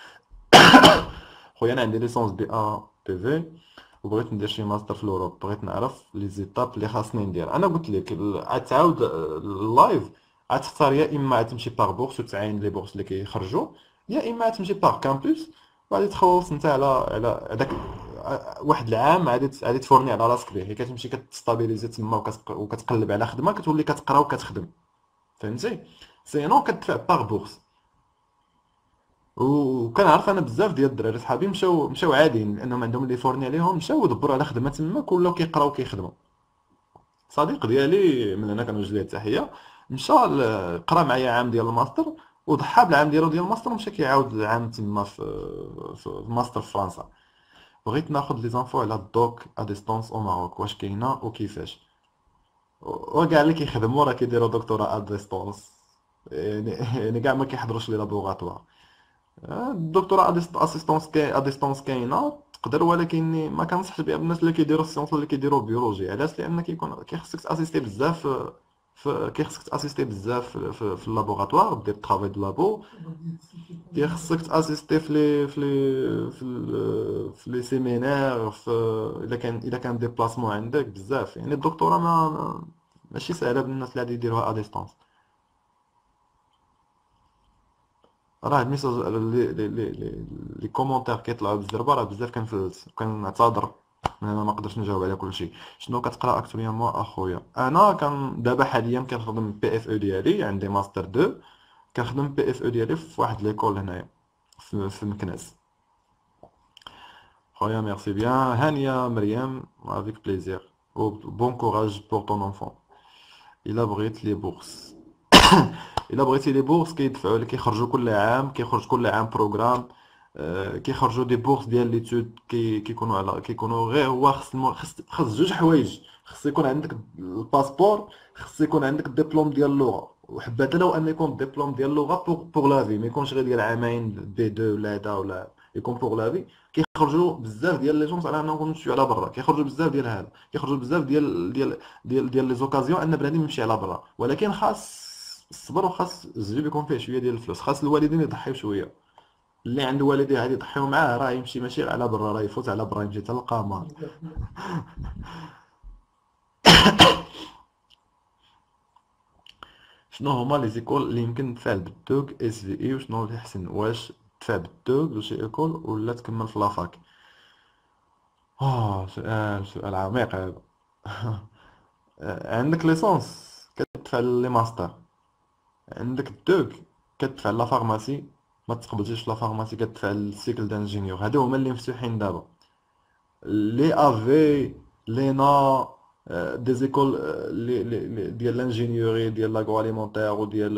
خويا انا عندي ليسونس بي ا بي في، وبغيت ندير شي ماستر في الاوروب. بغيت نعرف لي زيتاب اللي خاصني ندير. انا قلت لك عاد تعاود اللايف. عاد تختار يا اما عاد تمشي باغ بورس وتعاين لي بورس اللي كيخرجوا، يا اما عاد تمشي باغ كامبوس وغادي تخلص انت على هذاك واحد العام. غادي تفورني على راسك به. هي كتمشي كتستابيليزي تما وكتقلب على خدمه، كتولي كتقرا وكتخدم. فهمتي؟ سينو كتدفع باغ بورس. وكنعرف انا بزاف ديال الدراري صحابي مشاو عاديين لانهم عندهم اللي فورني عليهم، مشاو ودبروا على خدمه تما ولاو كيقراو وكيخدموا. صديق ديالي من هنا كنوجه ليه التحيه، مشى قرا معايا عام ديال الماستر، وضحى بالعام ديالو ديال الماستر ومشى كيعاود العام تما في الماستر في فرنسا. بغيت ناخذ لي زانفو على الدوك ا ديستونس او ماروك، واش كاينه وكيفاش. وكاع اللي كيخدموا راه كيديروا دكتوراه ا ديستونس. يعني كاع ما كيحضروش لي لابوغاتوار. الدكتوراه اديستونس كاينه تقدر، ولكن ما كنصحش بها الناس اللي كيديروا السيونس اللي كيديروا بيولوجي. علاش؟ لان كيخصك تاسيستي بزاف في اللابوغاتوار، دير طرافاي دو لابو. خصك تاسيستي في لي سيمينار، الا كان ديبلاسمون عندك بزاف. يعني الدكتوراه ماشي سهله بالناس اللي غادي يديروها اديستونس. راه الميساج لي كومونتير كيطلعوا بالزربه راه بزاف كنفلت كنعتذر. انا ما نقدرش نجاوب على كلشي. شنو كتقرا اكتوالمون اخويا؟ انا دابا حاليا كنخدم بي اف او ديالي، عندي ماستر 2. كنخدم بي اف او ديالي في واحد ليكول هنايا في مكناس. خويا ميرسي بيان. هانيه مريم افيك بليزير و بون كوراج بور طون انفون. الا بغيت لي بورس. الا بغيتي لي بورس كيدفعوا لك، كيخرج كل عام بروغرام كيخرجوا دي بورس ديال ليتود كيكونوا غير هو خص جوج حوايج. خص يكون عندك الباسبور، خص يكون عندك الدبلوم ديال اللغه، وحبذا لو ان يكون الدبلوم ديال اللغه بوغ لا في، ما يكونش غير ديال عامين بي 2 ولا هذا، ولا يكون بوغ لا في. كيخرجوا بزاف ديال لي جونس على انهم نمشيو على برا، كيخرجوا بزاف ديال هذا، كيخرجوا بزاف ديال لي زوكازيون ان بنادم يمشي على برا، ولكن خاص الصبر، وخاص الجيب يكون فيه شويه ديال الفلوس، خاص الوالدين يضحيو شويه. اللي عنده والديه غادي يضحيو معاه راه يمشي ماشي على برا، راه يفوت على برا، يمشي حتى للقمر. شنو هما لي زيكول اللي يمكن تفعل بالدوك اس في اي، وشنو اللي احسن، واش تدفع بالدوك لو شي ايكول ولا تكمل في لافاك؟ سؤال عميق هذا. عندك ليسونس كتدفع لي ماستر، عندك الدوك كتدفع لا فارماسي، ما تقبلتيش في لا فارماسي كتدفع السيكل دانجينيور. هادو هما اللي مفتوحين دابا. لي افي، لينا، دي زيكول ديال لانجينيوري ديال لاغرواليمونتير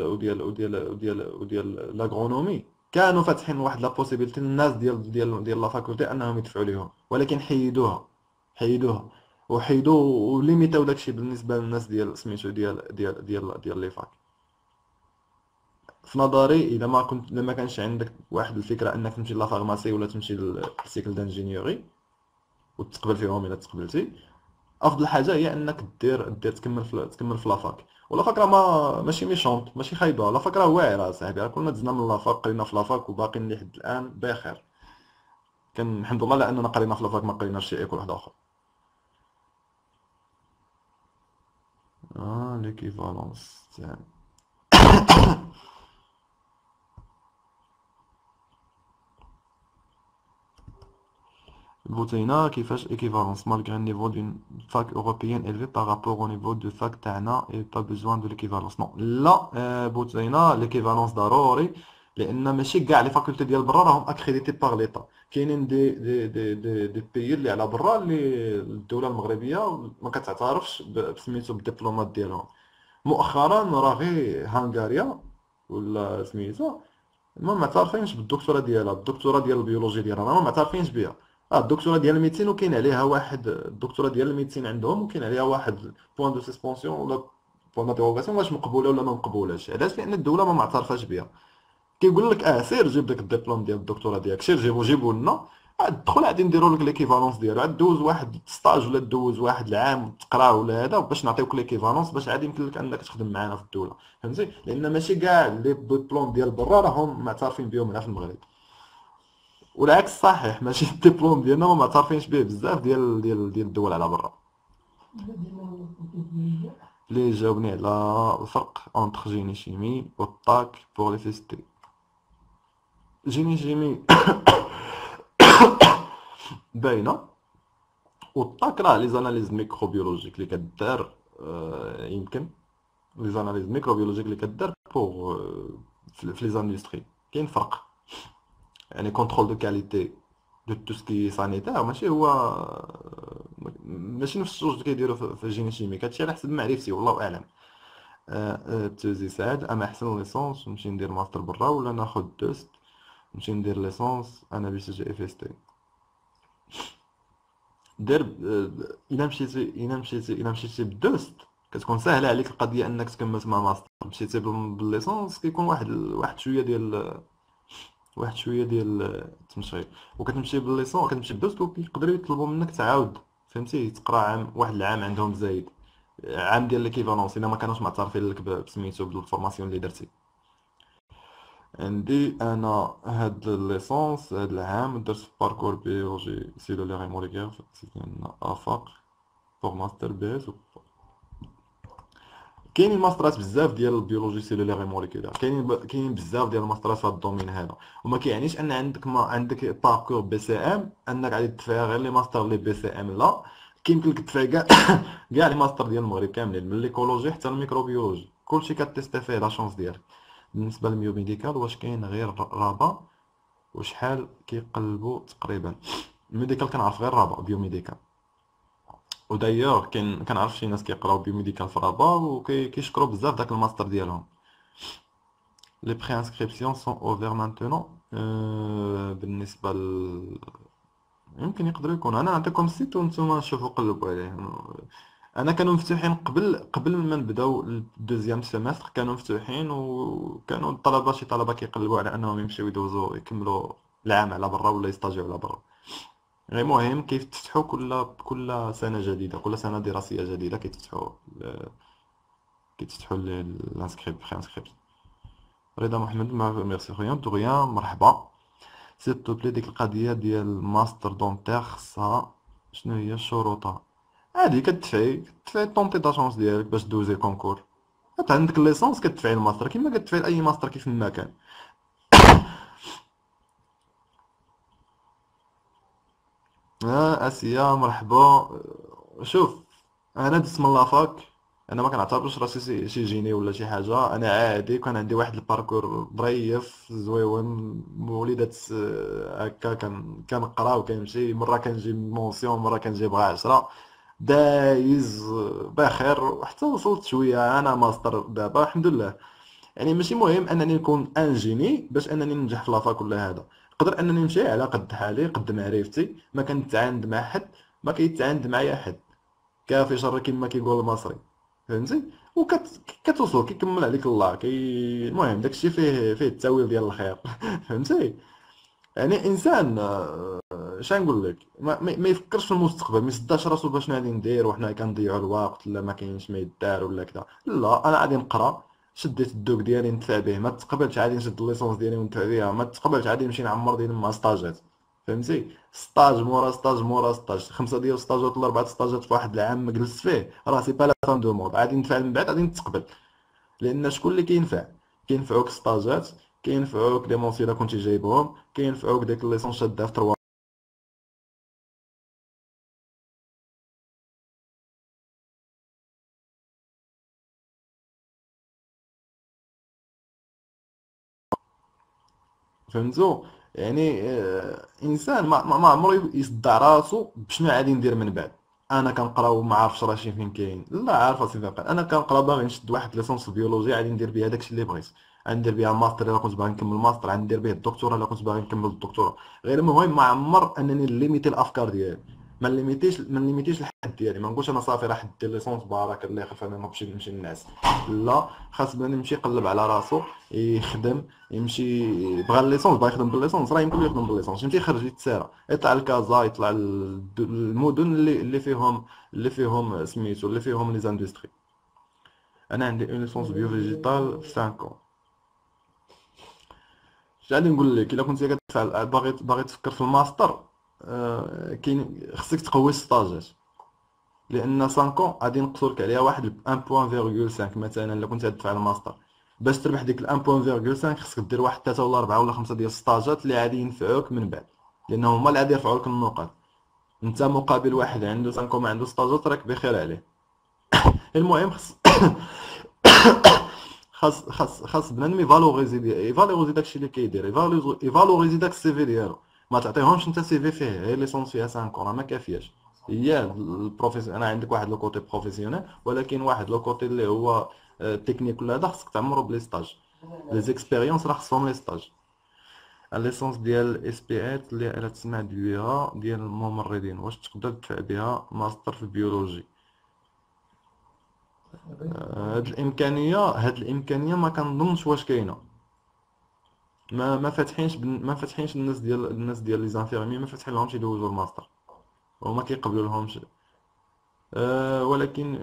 وديال لاغرونومي، كانوا فاتحين واحد لا بوسيبيليتي للناس ديال لا فاكولتي انهم يدفعوا ليهم، ولكن حيدوها وحيدوا وليميتاو داكشي بالنسبه للناس ديال سميتو ديال لي فاك. في نظري اذا ما كانش عندك واحد الفكره انك تمشي لا فارماسي ولا تمشي للسيكل دانجينيوري وتقبل فيهم الا تقبلتي، افضل حاجه هي انك دير تكمل في لافاك. ولا فاك راه ماشي ميشونط، ماشي خايبه، لا فاك راه واعره اصاحبي، راه كلنا دزنا من لافاك، قرينا في لافاك وباقيين لحد الان بخير. كان الحمد لله لاننا قرينا في لافاك، ما قريناش شي ايكول واحد اخر. ليكيفالونس تاع بوتينا كيفاش équivalence malgré un niveau d'une fac européenne élevé par rapport au niveau de fac تاعنا et pas besoin de l'équivalence. non لا، بوتينا l'équivalence ضروري، لان ماشي كاع لي فاكولتي ديال برا راهم اكريديتي باغ ليطا. كاينين دي بيي اللي على برا، اللي الدوله المغربيه ما كتعترفش بسميتو بالدبلومات ديالهم. مؤخرا راه غير هنغاريا ولا سميتو ما معترفينش بالدكتوراه ديالها، الدكتوراه ديال البيولوجي ديالها ما معترفينش بها. الدكتوراه ديال الميديسين وكاين عليها واحد، الدكتوراه ديال الميديسين عندهم وكاين عليها واحد بوان دو سسبونسيون ولا بوان ديروغاسيون، واش مقبوله ولا ما مقبولاش. علاش؟ لان الدوله ما معترفاش بها. كيقول لك سير جيب داك الدبلوم ديال الدكتوراه ديالك، سير جيبو لنا، عاد دخل عاد نديرو لك ليكيفالونس ديالو، عاد دوز واحد ستاج ولا دوز واحد العام تقرا ولا هذا باش نعطيوك ليكيفالونس، باش عاد يمكن لك انك تخدم معنا في الدوله. فهمتي؟ لان ماشي كاع لي ديبلوم ديال برا راهم معترفين بهم هنا في المغرب، والعكس صحيح، ماشي الدبلوم ديالنا ما معترفينش به بزاف ديال الدول على برا. اللي جاوبني على الفرق اونتر جيني شيمي والطاك بور لي فيستي. جيني شيمي باينه، والطاك راه لي زاناليز ميكروبيولوجيك اللي كدار، يمكن لي زاناليز ميكروبيولوجيك اللي كدار بوغ في لي زاندستري. كاين فرق، يعني كونترول دو كاليتي دو تو سكي سانيتير ماشي هو، ماشي نفس الشغل اللي كيديروا في الجيني شيميك. هادشي على حسب معرفتي والله اعلم. تزي سعد، اما احسن ليسونس نمشي ندير ماستر برا ولا ناخد دوست نمشي ندير ليسونس انا بي سي جي اف اس تي؟ دير الا مشيتي بالدوست كتكون ساهله عليك القضيه انك تكمل مع ماستر. مشيتي بالليسونس كيكون واحد شويه ديال التمشيط، وكتمشي بالليسون كتمشي بالدوست وكيقدروا يطلبوا منك تعاود، فهمتي، تقرا واحد العام عندهم زايد، عام ديال ليكيفالونس الا ما كانوش معترفين لك بسميتو بالفورماسيون اللي درتي. عندي انا هاد الليسونس هاد العام درت في باركور بيولوجي سيلولير موليكير سيتينا افاق بور ماستر بي اس. كاينين ماسترات بزاف ديال البيولوجي سيلولير موليكولير، كاينين بزاف ديال الماسترات في هاد الدومين هذا، وما كيعنيش ان عندك باركور بي سي ام انك غادي تدفع غير لي ماستر لي بي سي ام. لا، كيمكن لك تدفع كاع كاع لي ماستر ديال المغرب كاملين، من ليكولوجي حتى الميكروبيولوجي، كلشي كتيستي فيه لا شونس ديالك. بالنسبه للميوميديكال واش كاين غير رابا وشحال كيقلبوا تقريبا؟ الميديكال كنعرف غير رابا بيوميديكال، ودايوغ كنعرف شي ناس كيقراو بيوميديكال في رابا وكيشكروا بزاف داك الماستر ديالهم. لي بري انسكريبسيون سون اوفير مانتونون. بالنسبه يمكن يقدروا يكونوا، انا نعطيكم السيت وانتم شوفوا قلبوا عليه. انا كانوا مفتوحين قبل ما نبداو الدوزيام سيمستر، كانوا مفتوحين وكانوا الطلبه شي طلبه كيقلبوا على انهم يمشيو يدوزوا يكملوا العام على برا ولا يستاجيو على برا. غير مهم كيفتحوا كل سنه جديده، كل سنه دراسيه جديده كيتفتحوا الانسكريب بري انسكريبت. رضا محمد ميرسي خويا دوريان مرحبا. سيل تو بلي ديك القضيه ديال الماستر دونتيغ خصها شنو هي شروطها؟ عادي كتدفعي طونطي داشونس ديالك باش دوزي الكونكور. حتى عندك الليسونس كتدفعي الماستر كيما كتدفعي لاي ماستر كيف ما كان. اسيا مرحبا. شوف، انا دزت من لافاك، انا ما كنعتبرش راسي شي جيني ولا شي حاجه. انا عادي كان عندي واحد الباركور ظريف زويون، وليدات هكا كنقرا وكنمشي، مره كنجيب مونسيون مره كنجيب غير 10 دايز بخير، وحتى وصلت شويه انا ماستر دابا الحمد لله. يعني ماشي مهم انني نكون ان جيني باش انني ننجح في لافاك ولا هذا. نقدر انني نمشي على قد حالي قد معرفتي، ما كنتعاند مع حد، ما كيتعاند معايا حد، كافي شر كما كيقول المصري، فهمتي. وكتوصل كيكمل عليك الله المهم داكشي فيه التاويل ديال الخير. فهمتي. يعني انسان اش نقول لك، ما يفكرش في المستقبل، ما يصداش راسو باش غادي ندير وحنا كنضيعوا الوقت لا ما كاينش ما يدار ولا كذا. لا، انا غادي نقرا، شديت الدوك ديالي ندفع به، ما تقبلش عادي نشد الليسونس ديالي وندفع بها، ما تقبلش عادي نمشي نعمر ديالي مع ستاجات. فهمتي. ستاج مورا ستاج مورا ستاج، 5 ديال ستاجات ولا 4 ستاجات في واحد العام ما جلست فيه، راسي با لا فان دو مود، غادي ندفع من بعد غادي نتقبل. لان شكون اللي كينفعوك ستاجات، كينفعوك لي مونسي الا كنتي جايبهم، كينفعوك ديك الليسونس شادها في 3. فهمتوا. يعني انسان ما عمرو يصدع راسو بشنو غادي ندير من بعد. انا كنقرا وما عارفش راسي فين كاين، لا عارف راسي فين كاين. انا كنقرا باغي نشد واحد ليسونس في بيولوجي، غادي ندير بها داكشي اللي بغيت. غندير بها ماستر الا كنت باغي نكمل ماستر، غندير به الدكتوراه الا كنت باغي نكمل الدكتوراه. غير المهم ما عمر انني نليميتي الافكار ديالي، ما نليميتيش الحد ديالي. ما نقولش انا صافي راه حدي ليسونس بارك الله يخلف انا نمشي ننعس. لا، خاص بنادم يمشي يقلب على راسو، يخدم، يمشي بغى الليسونس باغي يخدم بالليسونس راه يمكن له يخدم بالليسونس، يمشي يخرج يتسارى، يطلع لكازا، يطلع المدن اللي فيهم سميتو اللي فيهم لي زاندستري. انا عندي اون ليسونس بيو فيجيتال في 5 اش غادي نقول لك. الا كنتي كتفعل باغي تفكر في الماستر، كاين خصك تقوي ستاجات، لان 5 غادي ينقصوا لك عليها واحد 1.5 مثلا. الا كنت غتدفع الماستر باش تربح ديك 1.5 خصك دير واحد 3 ولا 4 ولا 5 ديال الستاجات اللي غادي ينفعوك من بعد، لانهم هما اللي غادي يرفعوا لك النقاط. انت مقابل واحد عنده 5 ما عنده ستاجات راك بخير عليه. المهم خاص بنادم يفالوريزي داكشي اللي كيدير، يفالوريزي داك السي في ديالو. ما تعطيهمش انت سي في فيه غير ليسونس فيها 5 راه ما كافياش. هي البروفيسيون، انا عندك واحد لو كوتي بروفيسيونيل، ولكن واحد لو كوتي اللي هو تكنيك ولا هذا خصك تعمرو بلي ستاج، لي زيكسبيريونس راه خصهم لي ستاج. الليسونس ديال اس بي ات اللي الا تسمع بها ديال الممرضين، واش تقدر تدفع بها ماستر في بيولوجي؟ هاد الامكانيه ما كنظنش واش كاينه. ما فاتحينش الناس ديال لي زانفيرمي، ما فاتحين لهمش يدوزوا الماستر وما كيقبلوا لهمش. ولكن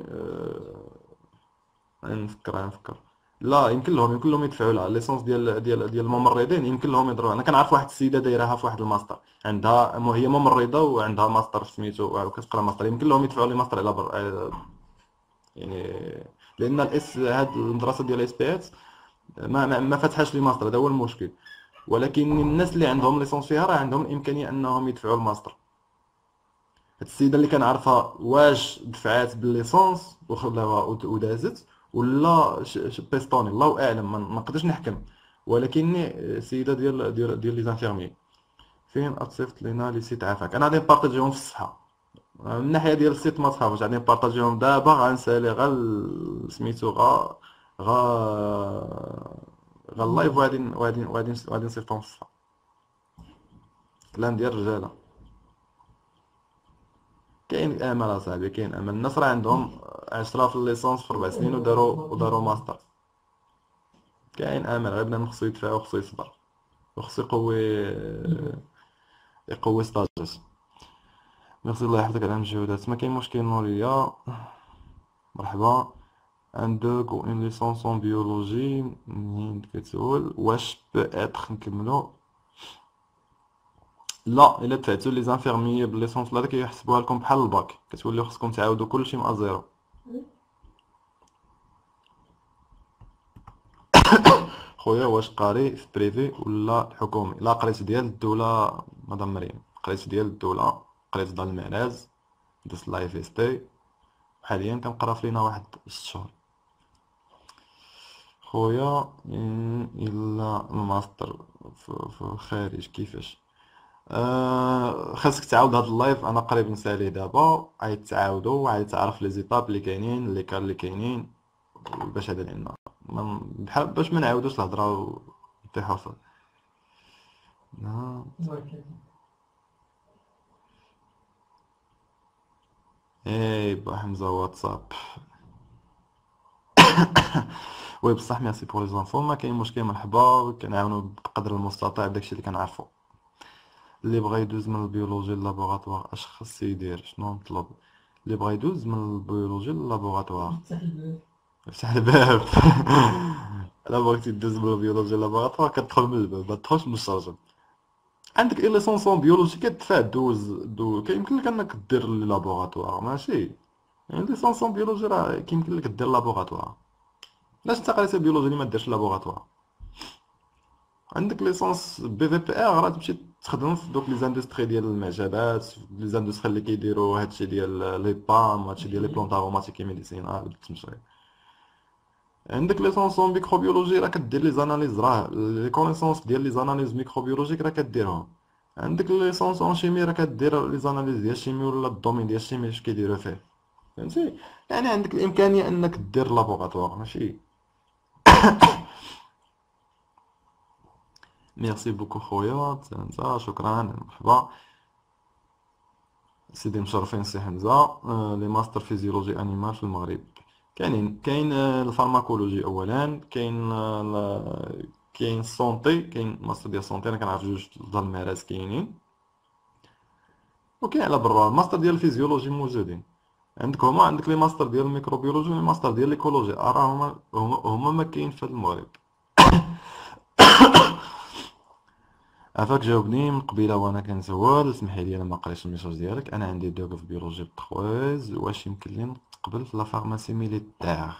نفكر. لا، يمكن لهم يدفعوا لها الليسونس ديال الممرضين، يمكن لهم يضربوا. انا كنعرف واحد السيده دايرها في واحد الماستر، عندها هي ممرضه وعندها ماستر سميتو وكتقرا ماستر، يمكن لهم يدفعوا لي ماستر على بر يعني. لان هاد المدرسه ديال اس بي اس ما فتحاش لي ماستر، هذا هو المشكل. ولكن الناس اللي عندهم ليسونس فيها راه عندهم الامكانيه انهم يدفعوا الماستر. هاد السيده اللي كنعرفها واش دفعات بالليسونس وخلاها ودازت، ولا بيستوني، الله اعلم، ما نقدرش نحكم. ولكن السيده ديال لي زانفيرمي. فين اتصيفط لينا لي سيت عافاك؟ انا غادي نبارطاجيهم في الصفحه. من الناحيه ديال السيت ما تخافش، غادي نبارطاجيهم دابا، غنسالي غا سميتو غا غنلايف وغادي نصيفطهم في الصفا. كلام ديال الرجاله. كاين امل اصاحبي، كاين امل. الناس راه عندهم 10 في الليسونس في 4 سنين وداروا ماستر. كاين امل، غير بنادم خصو يدفع وخصو يصبر وخصو يقوي ستاجس. ميرسي، الله يحفظك على المجهودات. ما كاين مشكل نوريا، مرحبا. عندك اون ليسونس اون بيولوجي، منين كتقول واش باتر نكملو؟ لا، الا دفعتو لي زانفيرميي بالليسونس لا كيحسبوها لكم بحال الباك، كتوليو خصكم تعاودو كلشي مع زيرو. خويا واش قاري في بريفي ولا الحكومي؟ لا، قريت ديال الدولة مدام مريم، قريت ديال الدولة، قريت دار المعراز، دزت لا اف اس تي، حاليا كنقرا في لينا واحد 6 شهور. خويا الا الماستر في الخارج كيفاش؟ خاصك تعاود هاد اللايف، انا قريب نساليه دابا، عايد تعاودو وعايد تعرف لي زيتاب اللي كاينين، لي كار اللي كاينين، باش هذا لعنا بحال باش ما نعاودوش الهضره ونطيحو في نعم. اي با حمزه واتساب. وي بصح ميرسي بور لي زانفو، ما كاين مشكل، مرحبا، كنعاونو بقدر المستطاع داكشي اللي كنعرفو. اللي بغا يدوز من البيولوجي للابوغاتوار اش خص يدير؟ شنو نطلب؟ اللي بغا يدوز من البيولوجي للابوغاتوار افتح الباب. الا بغيتي دوز من البيولوجي للابوغاتوار كتدخل من الباب، ما تدخلش من الشارجر. عندك اي ليسونسون بيولوجي كتدفع دوز كيمكن لك انك دير لابوغاتوار ماشي، يعني ليسونسون بيولوجي راه كيمكن لك دير لابوغاتوار. علاش انت قريتي بيولوجي اللي ما ديرش لابوغاتوار؟ عندك ليسونس بي في بي ار، راه تمشي تخدم في دوك لي زاندستري ديال المعجبات، لي زاندستري اللي كيديروا هادشي ديال لي بام وهادشي ديال لي بلونط اروماتيكي ميديسينال تمشي. عندك ليسونس اون ميكروبيولوجي راه كدير لي زاناليز، راه لي كونيسونس ديال لي زاناليز ميكروبيولوجيك راه كديرهم. عندك ليسونس اون شيمي راه كدير لي زاناليز ديال الشيمي ولا الدومين ديال الشيمي اش كيديروا فيه، فهمتي؟ يعني عندك الامكانيه انك دير لابوغاتوار ماشي. ميرسي بوكو خويا انت، شكرا، مرحبا. سيدي مشرفين سي حمزه. لي ماستر فيزيولوجي انيمال في المغرب كاين الفارماكولوجي اولا، كاين السونتي، كاين ماستر ديال السونتي، انا كنعرف جوج ديال المراز كاينين، وكاين على برا الماستر ديال الفيزيولوجي موجودين. عندك لي ماستر ديال الميكروبيولوجي ولي ماستر ديال ليكولوجي، راه هما ما كاين في المغرب. عفاك جاوبني من قبيله وانا كنسول، سمحي لي انا ما قريتش الميساج ديالك. انا عندي دوك في بيولوجي بتخواز، واش يمكن لي نتقبل في لا فارماسي ميليتير؟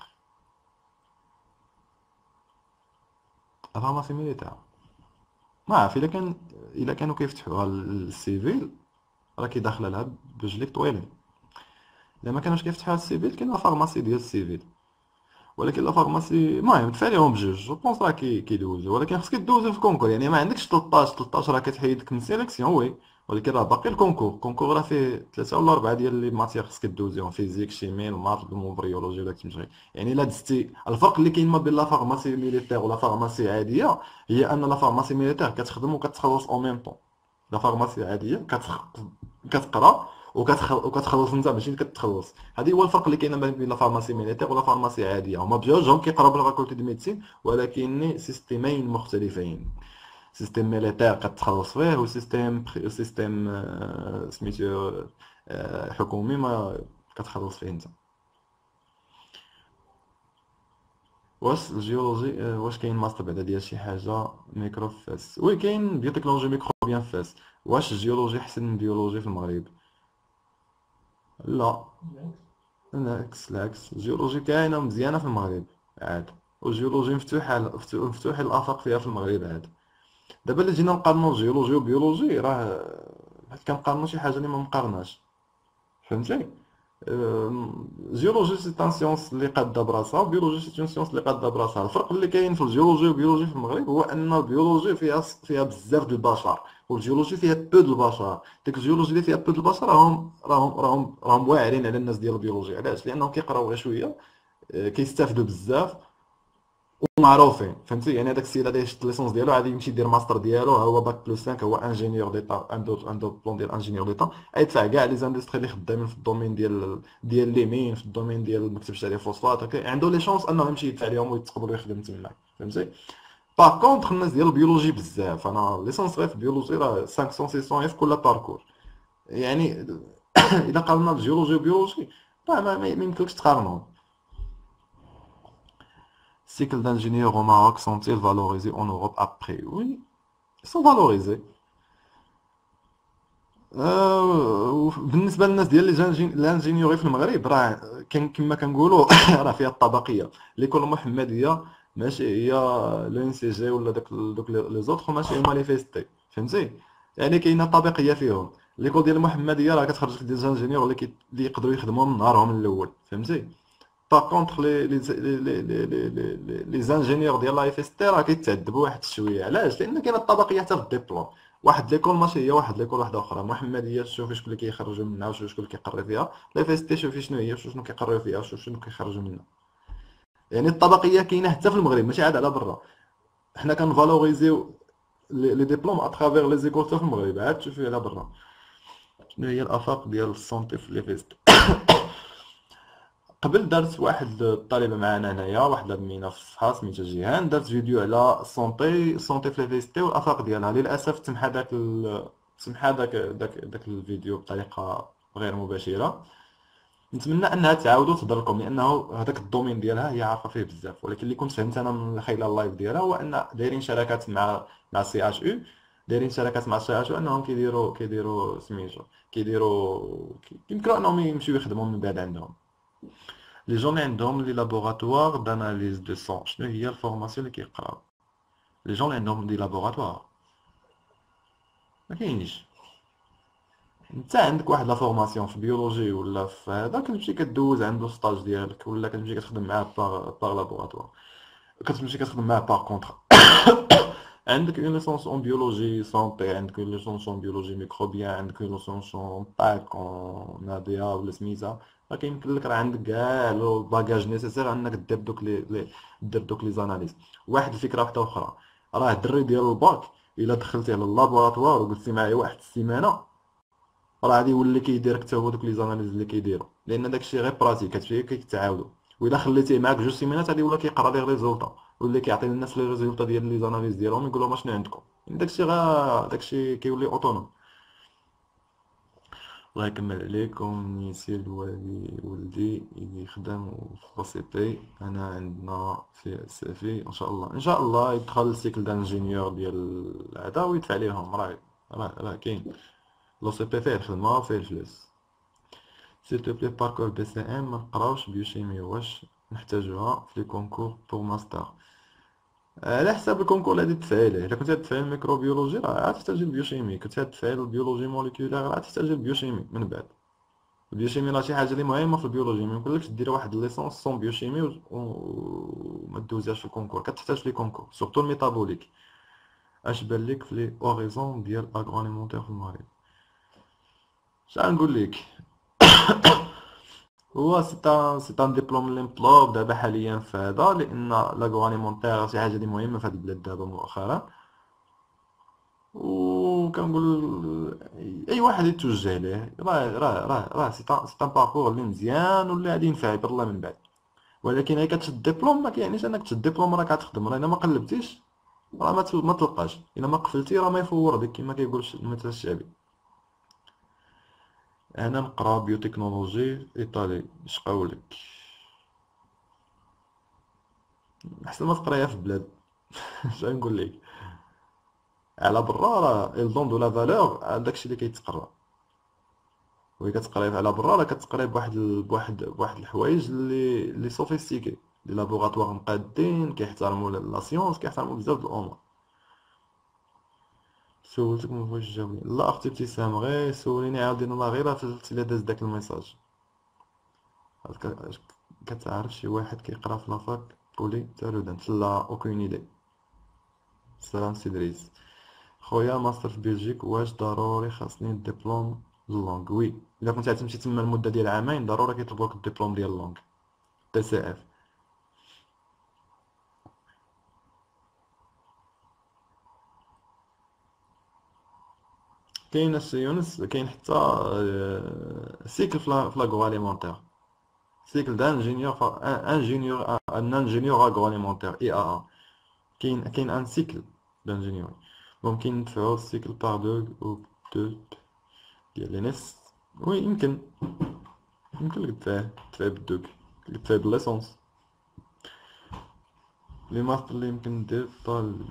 لا فارماسي ميليتير ما عرف، الا كانوا كيفتحوها للسيفيل راه كيداخله لها برجليك طويلين. الا ما كانوش كيفتحوها للسيفيل كاين لا فارماسي ديال السيفيل، ولكن لا فارماسي المهم دفع ليهم بجوج جو بونس راه كيدوزو، ولكن خصك دوزو في الكونكور. يعني ما عندكش 13 راه كتحيدك من السيليكسيون وي، ولكن راه باقي الكونكور راه فيه 3 ولا 4 ديال لي ماتيغ خصك دوزيهم، فيزيك شيمي الماط المونبريولوجي ولا تمشي. يعني الا دزتي الفرق اللي كاين ما بين لا فارماسي ميليتير ولا فارماسي عاديه هي ان لا فارماسي ميليتير كتخدم وكتخلص او ميم طون. لا فارماسي عاديه كتقرا وكتخلص انت ماشي كتخلص. هذه هو الفرق اللي كاين ما بين لا فارماسي ميليتير ولا فارماسي عاديه. هما بجوجهم كيقراو بالفاكولتي دو ميديسين، ولكن سيستيمين مختلفين. سيستيم ميليتير كتخلص فيه، وسيستيم سميتو حكومي ما كتخلص فيه انت. واش الجيولوجي واش كاين ماستر بعدا ديال شي حاجه ميكرو في فاس؟ وي كاين بيوتكنولوجي ميكروبيان في فاس. واش الجيولوجي احسن من البيولوجي في المغرب؟ لا، العكس الجيولوجي كاينه مزيانه في المغرب عاد، والجيولوجي مفتوح الافاق فيها في المغرب عاد. دابا اللي جينا نقارنو جيولوجي وبيولوجي راه كنقارنو شي حاجه اللي ما مقارناش، فهمتي؟ جيولوجي سي ان سيونس اللي قاده براسها، وبيولوجي سي ان سيونس اللي قاده براسها. الفرق اللي كاين في الجيولوجي والبيولوجي في المغرب هو ان البيولوجي فيها بزاف د البشر، والجيولوجي فيها بو د البشر. ديك الجيولوجي اللي فيها بو د البشر راهم واعرين على الناس ديال البيولوجي. علاش؟ لانهم كيقراو غير شويه، كيستافدوا بزاف، ومعروفين، فهمتي؟ يعني هذاك السيد هذا يشد ليسونس ديالو عادي يمشي يدير ماستر ديالو، هو باك بلس 5، هو انجينيور ديتا، عنده بلون ديال انجينيور ديتا، يدفع كاع لي زاندستري اللي خدامين في الدومين ديال ليمين، في الدومين ديال مكتب الشركه فوسفات، هكا عنده لي شونس انه يمشي يدفع لهم ويتقبل ويخدم تما، فهمتي؟ باغ كونطخ الناس ديال البيولوجي بزاف، انا ليسونس غير في البيولوجي راه 500 600 في كل باركور يعني. اذا قارنا الجيولوجي وبيولوجي راه ما يمكنلكش تقارنهم. Cycles d'ingénieurs au Maroc sont-ils valorisés en Europe après? Oui, ils sont valorisés. بالنسبه للناس ديال الانجينيوري في المغرب راه كان كما كنقولوا راه فيها الطبقيه. ليكول محمديه ماشي هي لو ان سي جي ولا دوك لي زوطخ ماشي هما لي فيستي، فهمتي؟ يعني كاينه طبقيه فيهم. ليكول ديال المحمديه راه كتخرج لك دي زانجينيور اللي يقدروا يخدموا من نهارهم الاول، فهمتي؟ باغ كونطخ لي زانجينيور ديال لاي اف اس تي راه كيتعذبوا واحد شويه. علاش؟ لان كاينه الطبقيه حتى في الدبلوم. واحد ليكول ماشي هي واحد ليكول واحده اخرى. محمديه شوفي شكون اللي كيخرجوا منها وشوفي شكون اللي كيقري فيها. لاي اف اس تي شوفي شنو هي وشوفي شنو كيقريو فيها وشوفي شنو كيخرجوا منها. يعني الطبقيه كاينه حتى في المغرب ماشي عاد على برا. حنا كنفالوريزيو لي ديبلوم اترافير لي زيكول حتى في المغرب، عاد تشوفي على برا. شنو هي الافاق ديال السونتي في لي فيست؟ قبل درت واحد الطالبه معنا هنايا، واحد المينا في الصحه سميتها جيهان، درت فيديو على السونتي في ليفيستي والافاق ديالها. للاسف تمحى داك الفيديو بطريقه غير مباشره. نتمنى انها تعاود وتهضر لكم، لانه هذاك الدومين ديالها هي عارفه فيه بزاف. ولكن اللي كنت فهمت انا من خلال اللايف ديالها هو ان دايرين شراكات مع سي اش او. دايرين شراكات مع سي اش او انهم كيديروا سميتو يمكن انهم يمشيو يخدموا من بعد عندهم. لي جون اللي عندهم لي لابوغاتوار داناليز دو سون، شنو هي الفورماسيون اللي كيقراو؟ لي جون اللي عندهم دي لابوغاتوار ما كاينش. انت عندك واحد لا فورماسيون في بيولوجي ولا في هذا، كتمشي كدوز عنده ستاج ديالك، ولا كتمشي كتخدم معاه باغ لابوغاتوار، كتمشي كتخدم معاه باغ كونطرا. عندك اون ليسونس اون بيولوجي سونتي، عندك اون ليسونس اون بيولوجي ميكروبيان، عندك اون ليسونس اون طاك اون ناديا ولا سميتها. راه كيمكن لك، راه عندك كاع لو باجاج نيسيسير انك دير دوك لي زاناليز. واحد الفكره واحده اخرى، راه الدري ديال الباك الا دخلتيه للابوغاتوار وقلتي معايا واحد السيمانه، راه غادي يولي كيدير حتى هو دوك لي زاناليز اللي كيديروا، لان داكشي غير براتيك كتمشي كيتعاودوا. واذا خليتيه معاك جوج سيمانات غادي يولي كيقرا لي ريزولطا، ويولي كيعطي للناس لي ريزولطا ديال لي زاناليز ديالهم، يقول لهم شنو عندكم. يعني داكشي كيولي اوتونوم. الله يكمل عليكم. يسير ولدي يخدم في سي بي، انا عندنا في السافي ان شاء الله، ان شاء الله يدخل السيكل دانجينيور ديال هذا ويدفع ليهم. راه كاين لو سي بي فيه الخدمه وفيه الفلوس. سيل تو بلي باركور بي سي ام منقراوش بيوشيمي، واش نحتاجوها في لي كونكور بور ماستر؟ على حساب الكونكور اللي غادي تدفعي ليه. الا كنتي غتدفعي الميكروبيولوجي راه غتحتاجي البيوشيمي، كنتي غتدفعي البيولوجي موليكولار راه غتحتاجي البيوشيمي من بعد. البيوشيمي راه شي حاجه اللي مهمه في البيولوجي، ما يمكنلكش دير واحد ليسونس سون بيوشيمي وما دوزيهاش في الكونكور، كتحتاج في لي كونكور سورتو الميتابوليك. اش بان لك في لي اوريزون ديال اغرونيمونتير في المغرب؟ شنو نقول لك؟ هو سي ان ديبلوم اللي مطلوب دابا حاليا في هذا، لان لاغواليمونتير شي حاجه اللي مهمه في هاد البلاد دابا مؤخرا. وكنقول اي واحد يتوجه ليه، راه سي ان باركور اللي مزيان واللي غادي ينفع يبر الله من بعد. ولكن هي كتشد ديبلوم ما كيعنيش انك تشد ديبلوم راك غتخدم. راه الا ما قلبتيش راه ما تلقاش، الا ما قفلتي راه ما يفور بك كما كيقول المثل الشعبي. انا نقرا بيوتكنولوجي ايطالي، اش قولك؟ احسن ما تقرايها في بلاد. اش نقول لك؟ على برا راه il donne de la valeur على داكشي اللي كيتقرا. وهي كتقراي على برا راه كتقراي بواحد الحوايج اللي سوفيستيكي، لي لابوغاتوار مقادين كيحترموا لا سيونس، كيحترموا بزاف د الامور. سولتك ما بغيتش تجاوبني. لا اختي ابتسام، غير سوليني عاودين الله غير فلت الا داز داك الميساج. كتعرف شي واحد كيقرا في لافاك بولي تالودان؟ لا اوكين ايدي. سلام سي دريس. خويا ماستر في بلجيك واش ضروري خاصني الدبلوم اللونغ؟ وي، الا كنت غتمشي تما المده ديال عامين ضروري كيطلبوك الدبلوم ديال اللونغ تي سي اف. كاين السي يونس، كاين حتى سيكل في لاغرواليمونتير، سيكل دانجينيور انجينيور ان انجينيور اغرواليمونتير اي ا ا. كاين ان سيكل دانجينيور، ممكن ندفعو السيكل باغ دو ديال لي ناس. وي يمكن لك تدفع بالدوك، تدفع بالليسونس. لي ماستر اللي يمكن ندير طال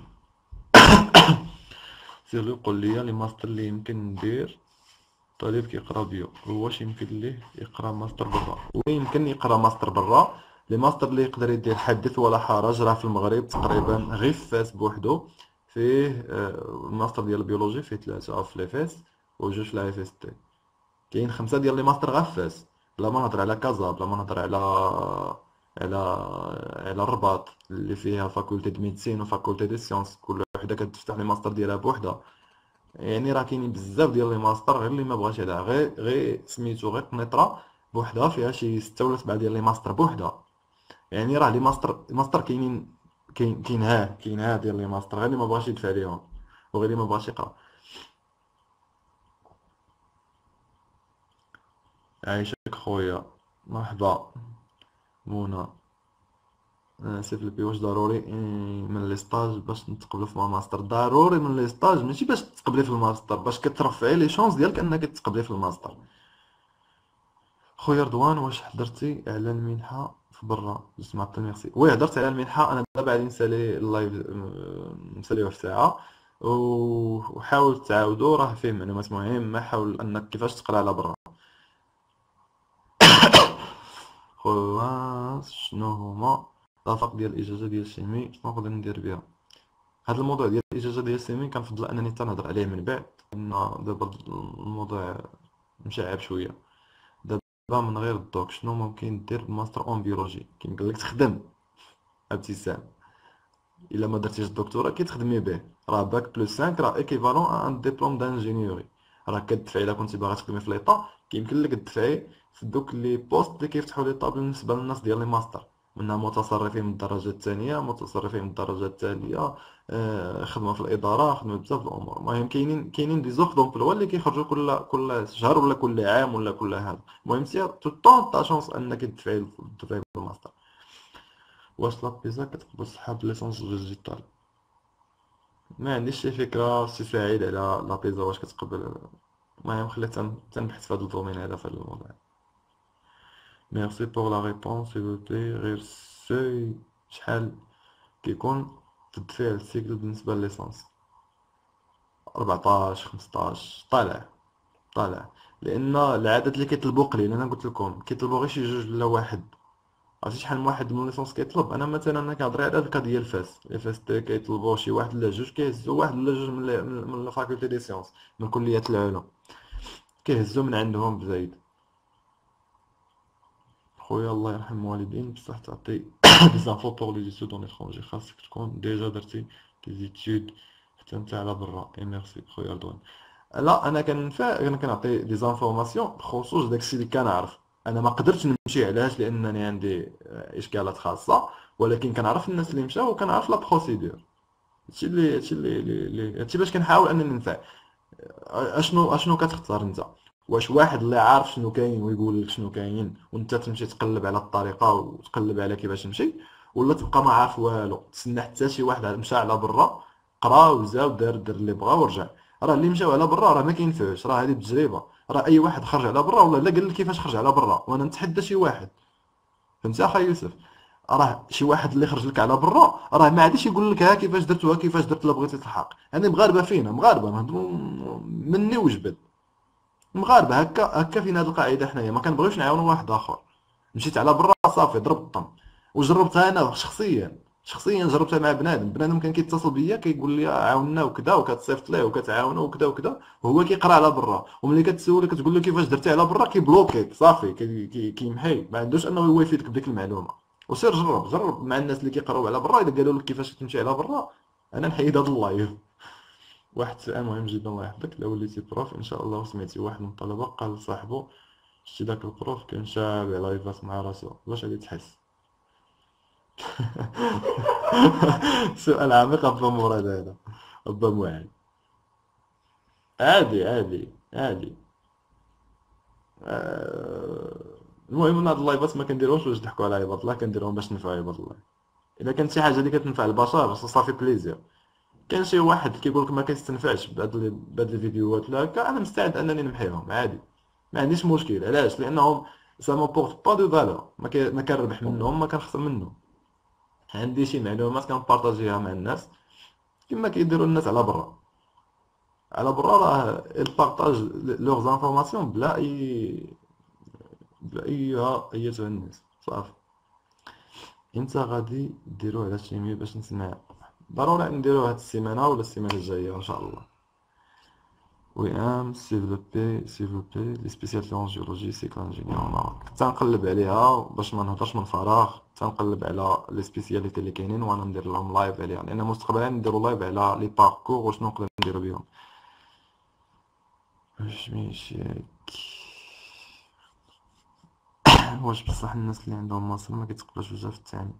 سيرلو قول لي لي ماستر اللي يمكن ندير. طالب كيقرا بيو هو واش يمكن ليه يقرا ماستر برا؟ ويمكن يقرا ماستر برا. لي ماستر اللي يقدر يدير حدث ولا حرج راه في المغرب تقريبا غير في فاس بوحدو فيه الماستر ديال البيولوجي فيه 3 في لي فاس وجوج في لا اف اس تي. كاين 5 ديال لي ماستر غير في فاس، بلا ما نهضر على كازا، بلا ما نهضر على على الرباط اللي فيها فاكولتي دو ميديسين وفاكولتي دي سيونس، كل وحده كتفتح لي ماستر ديالها بوحدها. يعني راه كاينين بزاف ديال لي ماستر، غير اللي ما بغاش يدعها غير سميتو غير قنيطره بوحدها فيها شي 6 ولا 7 ديال لي ماستر بوحدها. يعني راه لي ماستر كاينين، كاين ها ديال لي ماستر، غير اللي ما بغاش يدفع ليهم وغير اللي ما بغاش يقرا. عايشك خويا، مرحبا منى. سي فليبي واش ضروري من لي ستاج باش نتقبلوا في ماستر؟ ضروري من لي ستاج ماشي باش تقبلي في الماستر، باش كترفعي لي شونس ديالك انك تقبلي في الماستر. خويا رضوان واش حضرتي على المنحة في برا؟ جست معطل ميرسي. وي هضرت على المنحة، انا دابا غادي نسالي اللايف نساليوه في ساعة وحاول تعاودو، راه فيه معلومات مهمة. حاول انك كيفاش تقرا على برا. خويا شنو هما الافاق ديال الاجازة ديال الشيمي، شنو نقدر ندير بها؟ هاد الموضوع ديال الاجازة ديال الشيمي كنفضل انني تنهضر عليه من بعد، لان دابا الموضوع مشعب شوية. دابا من غير الدوك شنو ممكن دير الماستر اون بيولوجي؟ كيما قال لك تخدم ابتسام. الا ما درتيش الدكتوراه كتخدمي به، راه باك بلس 5 راه ايكيفالون ان ديبلوم دانجينيوري. راه كتدفعي الا كنتي باغا تخدمي في ليطا، كيمكن لك تدفعي في دوك لي بوست اللي كيفتحوا ليطا بالنسبه للناس ديال لي ماستر، منها متصرفين من الدرجه الثانيه، متصرفين من الدرجه الثانيه، خدمه في الاداره، خدمه بزاف د الامور. المهم كاينين دي زوف دومبلوا اللي كيخرجوا كل شهر ولا كل عام ولا كل هذا. المهم سي تو طون تا شونس انك تدفعي في الماستر. واش لابيزا كتقبل صحاب ليسونس ديجيتال؟ ما عنديش شي فكرة سي سعيد على لابيزا واش كتقبل. المهم خلينا تنبحث في هذا الدومين هذا في هذا الموضوع. ميرسي بور لا ريبونس سيل فو بلي. غير السوي شحال كيكون في الدفع السيكل بالنسبة لليسونس؟ 14 15 طالع. لان العدد اللي كيطلبوا قليل، انا قلت لكم كيطلبوا غير شي جوج ولا واحد. عرفتي شحال من واحد من ليسونس كيطلب؟ انا مثلا انا كنهضر على الكا ديال فاس، فاس تي كيطلبوا شي واحد ولا جوج، كيهزوا واحد ولا جوج من الفاكولتي دي سيونس، من كليات العلوم، كيهزوا من عندهم بزايد. خويا الله يرحم الوالدين، بصح تعطي دي زانفو بور لي ستودون ايترونجي خاصك تكون ديجا درتي دي زيتود حتى نتا على برا. اي ميرسي خويا رضوان. لا انا كنعطي دي زانفورماسيون بخصوص داكشي اللي كنعرف. انا ما قدرتش نمشي علاش، لانني عندي اشكالات خاصه، ولكن كنعرف الناس اللي مشاو وكنعرف لا بروسيدور. هادشي باش كنحاول انني ننفع. اشنو كتختار انت؟ واش واحد اللي عارف شنو كاين ويقول لك شنو كاين وانت تمشي تقلب على الطريقه وتقلب على كيفاش تمشي، ولا تبقى ما عارف والو تسنى حتى شي واحد مشى على برا قرا وزا ودار اللي بغا ورجع؟ راه اللي مشاو على برا راه ما كينفعوش، راه هذه بتجربه. راه اي واحد خرج على برا ولا لا قال لك كيفاش خرج على برا، وانا نتحدى شي واحد. فهمتي اخا يوسف؟ راه شي واحد اللي خرج لك على برا راه ما عادش يقول لك ها كيفاش درت وها كيفاش درت الا بغيتي تلحق. يعني مغاربه فينا، مغاربه نهضروا مني وجبد. مغاربه هكا فينا هاد القاعده حنايا، ما كنبغيوش نعاونوا واحد اخر. مشيت على برا صافي ضرب الطم. وجربتها انا شخصيا جربتها مع بنادم كان كيتصل بيا كيقول لي عاوننا وكذا، وكتصيفط ليه وكتعاونوا وكذا وكذا، وهو كيقرا على برا، وملي كتسولو كتقول له كيفاش درتي على برا كيبلوكيك صافي، كيمحي، ما عندوش انه هو يفيدك بديك المعلومه. وسير جرب مع الناس اللي كيقراو على برا، اذا قالوا لك كيفاش تمشي على برا انا نحيد هذا اللايف. واحد السؤال مهم جدا الله يحفظك، لو وليتي بروف ان شاء الله وسمعتي واحد من الطلبه قال لصاحبو شتي داك البروف كان شابع لايفات مع راسو، واش غادي تحس؟ سؤال عميق ابا مراد هذا، ابا معان. عادي عادي عادي. آه، المهم من هاد اللايفات ما كنديرهمش باش نضحكوا على عباد الله، كنديرهم باش نفعوا عباد الله. الا كانت شي حاجه اللي كتنفع البشر صافي بليزير. كان شي واحد كيقول لك ما كيستنفعش بهاد الفيديوهات ولا هكا، انا مستعد انني نمحيهم عادي، ما عنديش مشكل. علاش؟ لانهم سا مابورت با دو فالور، ما كنربح منهم ما كنخسر منهم. عندي شي معلومات كنبارطاجيها مع الناس كما كيديروا الناس على برا. على برا راه البارطاج لوغ انفورماسيون بلا ايتها الناس صافي. امتى غادي ديروه على الشيمي باش نسمع؟ ضروري نديروه هاد السيمانه ولا السيمانه الجايه ان شاء الله. وئام s'il vous plaît les spécialités en géologie cycle ingénieur au Maroc. تنقلب عليها باش ما نهضرش من فراغ، تنقلب على لي سبيسياليتي اللي كاينين وانا ندير لهم لايف عليها، لان مستقبلا نديرو لايف على لي باركور وشنو نقدر ندير بهم. واش ميشيك؟ واش بصح الناس اللي عندهم مصر ما كيتقبلوش بزاف التعليم؟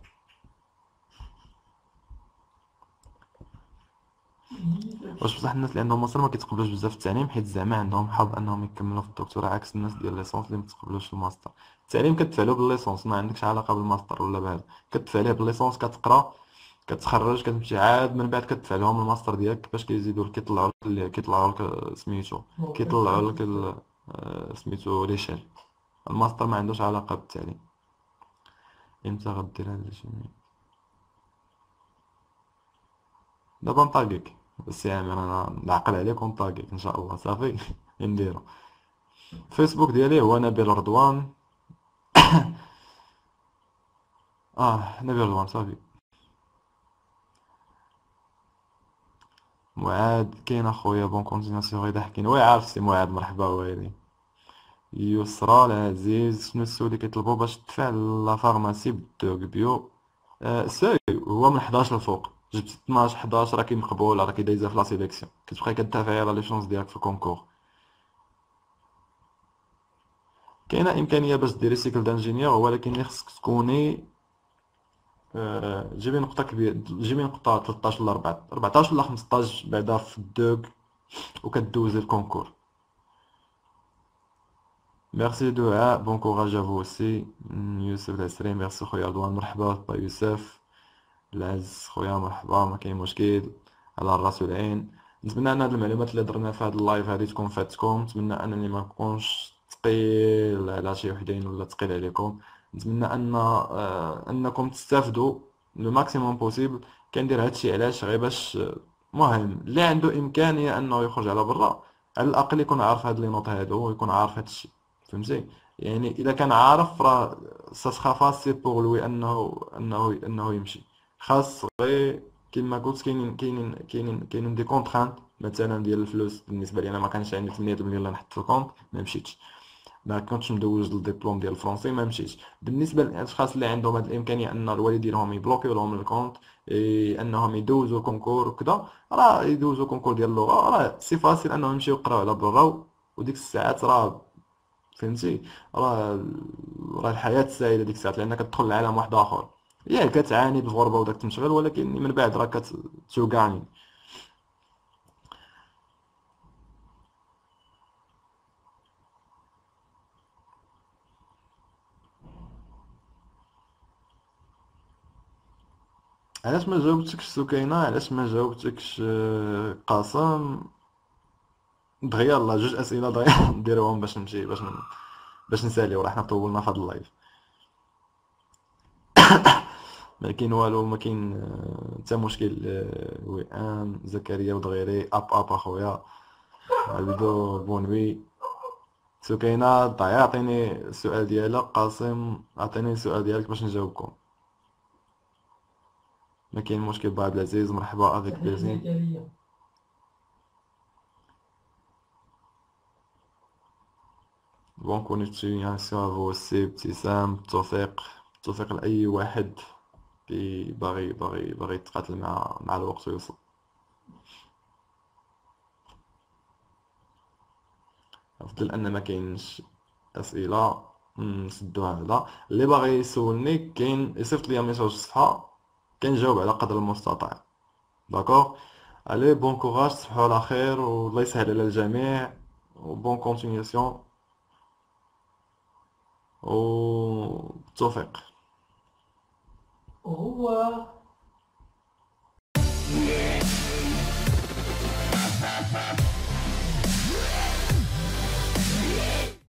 واش بصح الناس اللي عندهم مصر ما كيتقبلوش بزاف التعليم حيت زعما عندهم حظ انهم يكملوا في الدكتوراه، عكس الناس ديال ليسونس اللي ما تقبلوش الماستر؟ التعليم كتدفع له بالليسونس، ما عندكش علاقه بالماستر ولا بهذا. كتدفع ليه بالليسونس، كتقرا، كتخرج، كتمشي عاد من بعد كتدفع لهم الماستر ديالك باش كيزيدوا لك كيطلعوا لك سميتو، كيطلعوا لك سميتو ليشيل. الماستر ما عندوش علاقه بالتعليم. امتى غدير هذا الشيء؟ دابا نطاقيك بس يا عمي، انا نعقل عليك ونطاقيك ان شاء الله صافي. نديرو. الفيسبوك ديالي هو نبيل رضوان. نبيل رضوان صافي. معاد كاين اخويا، بون كونتيناسيون غير ضحكين. وي عارف سي معاد، مرحبا ويلي. يسرى العزيز، شنو السؤال اللي كيطلبوا باش تدفع لا فارماسي بالدوغ بيو؟ السوي هو من 11 الفوق، جبت 12 11 راكي مقبول، راكي دايزه في لا سيليكسيون، كتبقاي كدافعي على لي شونس ديالك في الكونكور. كاينه امكانيه باش ديري سيكل دانجينيور، ولكن خصك تكوني جيبي نقطه كبيره، جيبي نقطه 13 ولا 14 ولا 15 بعدا في الدوغ وكدوزي الكونكور. ميرسي دعاء، بون كوراج ا فو اوسي. يوسف العسري، ميرسي خويا رضوان، مرحبا با يوسف العز خويا، مرحبا ما كاين مشكل، على الراس والعين. نتمنى ان هاد المعلومات اللي درنا في هاد اللايف هادي تكون فاتكم، نتمنى انني ما نكونش ثقيل على شي وحدين ولا ثقيل عليكم. نتمنى ان انكم تستافدوا لو ماكسيموم بوسيبل. كندير هادشي علاش؟ غير باش مهم اللي عنده امكانيه انه يخرج على برا، على الاقل يكون عارف هاد لي نوط هادو ويكون عارف هادشي. فهمتي؟ يعني اذا كان عارف راه سا فاسي بور لوي انه يمشي. خاص غير كيما قلت، كاينين دي كونترانت، مثلا ديال الفلوس. بالنسبه لي انا ما كانش عندي 8 مليون لا نحط في الكونت، ما مشيتش. ما كنتش مدوز الدبلوم ديال الفرونسي، ما مشيتش. بالنسبه للاشخاص اللي عندهم هذه الامكانيه ان الوالدين ديالهم يبلوكيو لهم الكونت، انهم يدوزوا كونكور وكذا، راه يدوزوا كونكور ديال اللغه، راه سي فاسيل انهم يمشيو يقراو على برا. وديك الساعات راه فهمتي، راه الحياه ساهله ديك الساعات، لانك كتدخل لعالم واحد اخر. ياك كتعاني بالغربه وداك التمشغيل، ولكن من بعد راه كتوقعني. علاش ما جاوبتكش سكينه؟ علاش ما جاوبتكش قاسم؟ دغيا الله، جوج اسئله دغيا نديروهم باش نمشي، باش نساليو، راه حنا طولنا في هذا اللايف. ما كاين والو، ما كاين حتى مشكل. وئام زكريا ودغيري، اب اخويا عبدو بونوي. سكينة ضيع، عطيني السؤال ديالك. قاسم عطيني السؤال ديالك باش نجاوبكم. ما كاين مشكل با عبد العزيز، مرحبا افيك بليزير. بون كونيتياسيون افو سي ابتسام. بالتوفيق، بالتوفيق لأي واحد باغي يتقاتل مع الوقت ويوصل. أفضل أن ما كاينش أسئلة، نسدو هذا. اللي باغي يسولني كاين يصيفط ليا ميساج في الصفحة، كنجاوب على قدر المستطاع. داكوغ. علي بون كوراج، تصبحوا على خير والله يسهل على الجميع، وبون كونتينيوسيون وبالتوفيق. au revoir.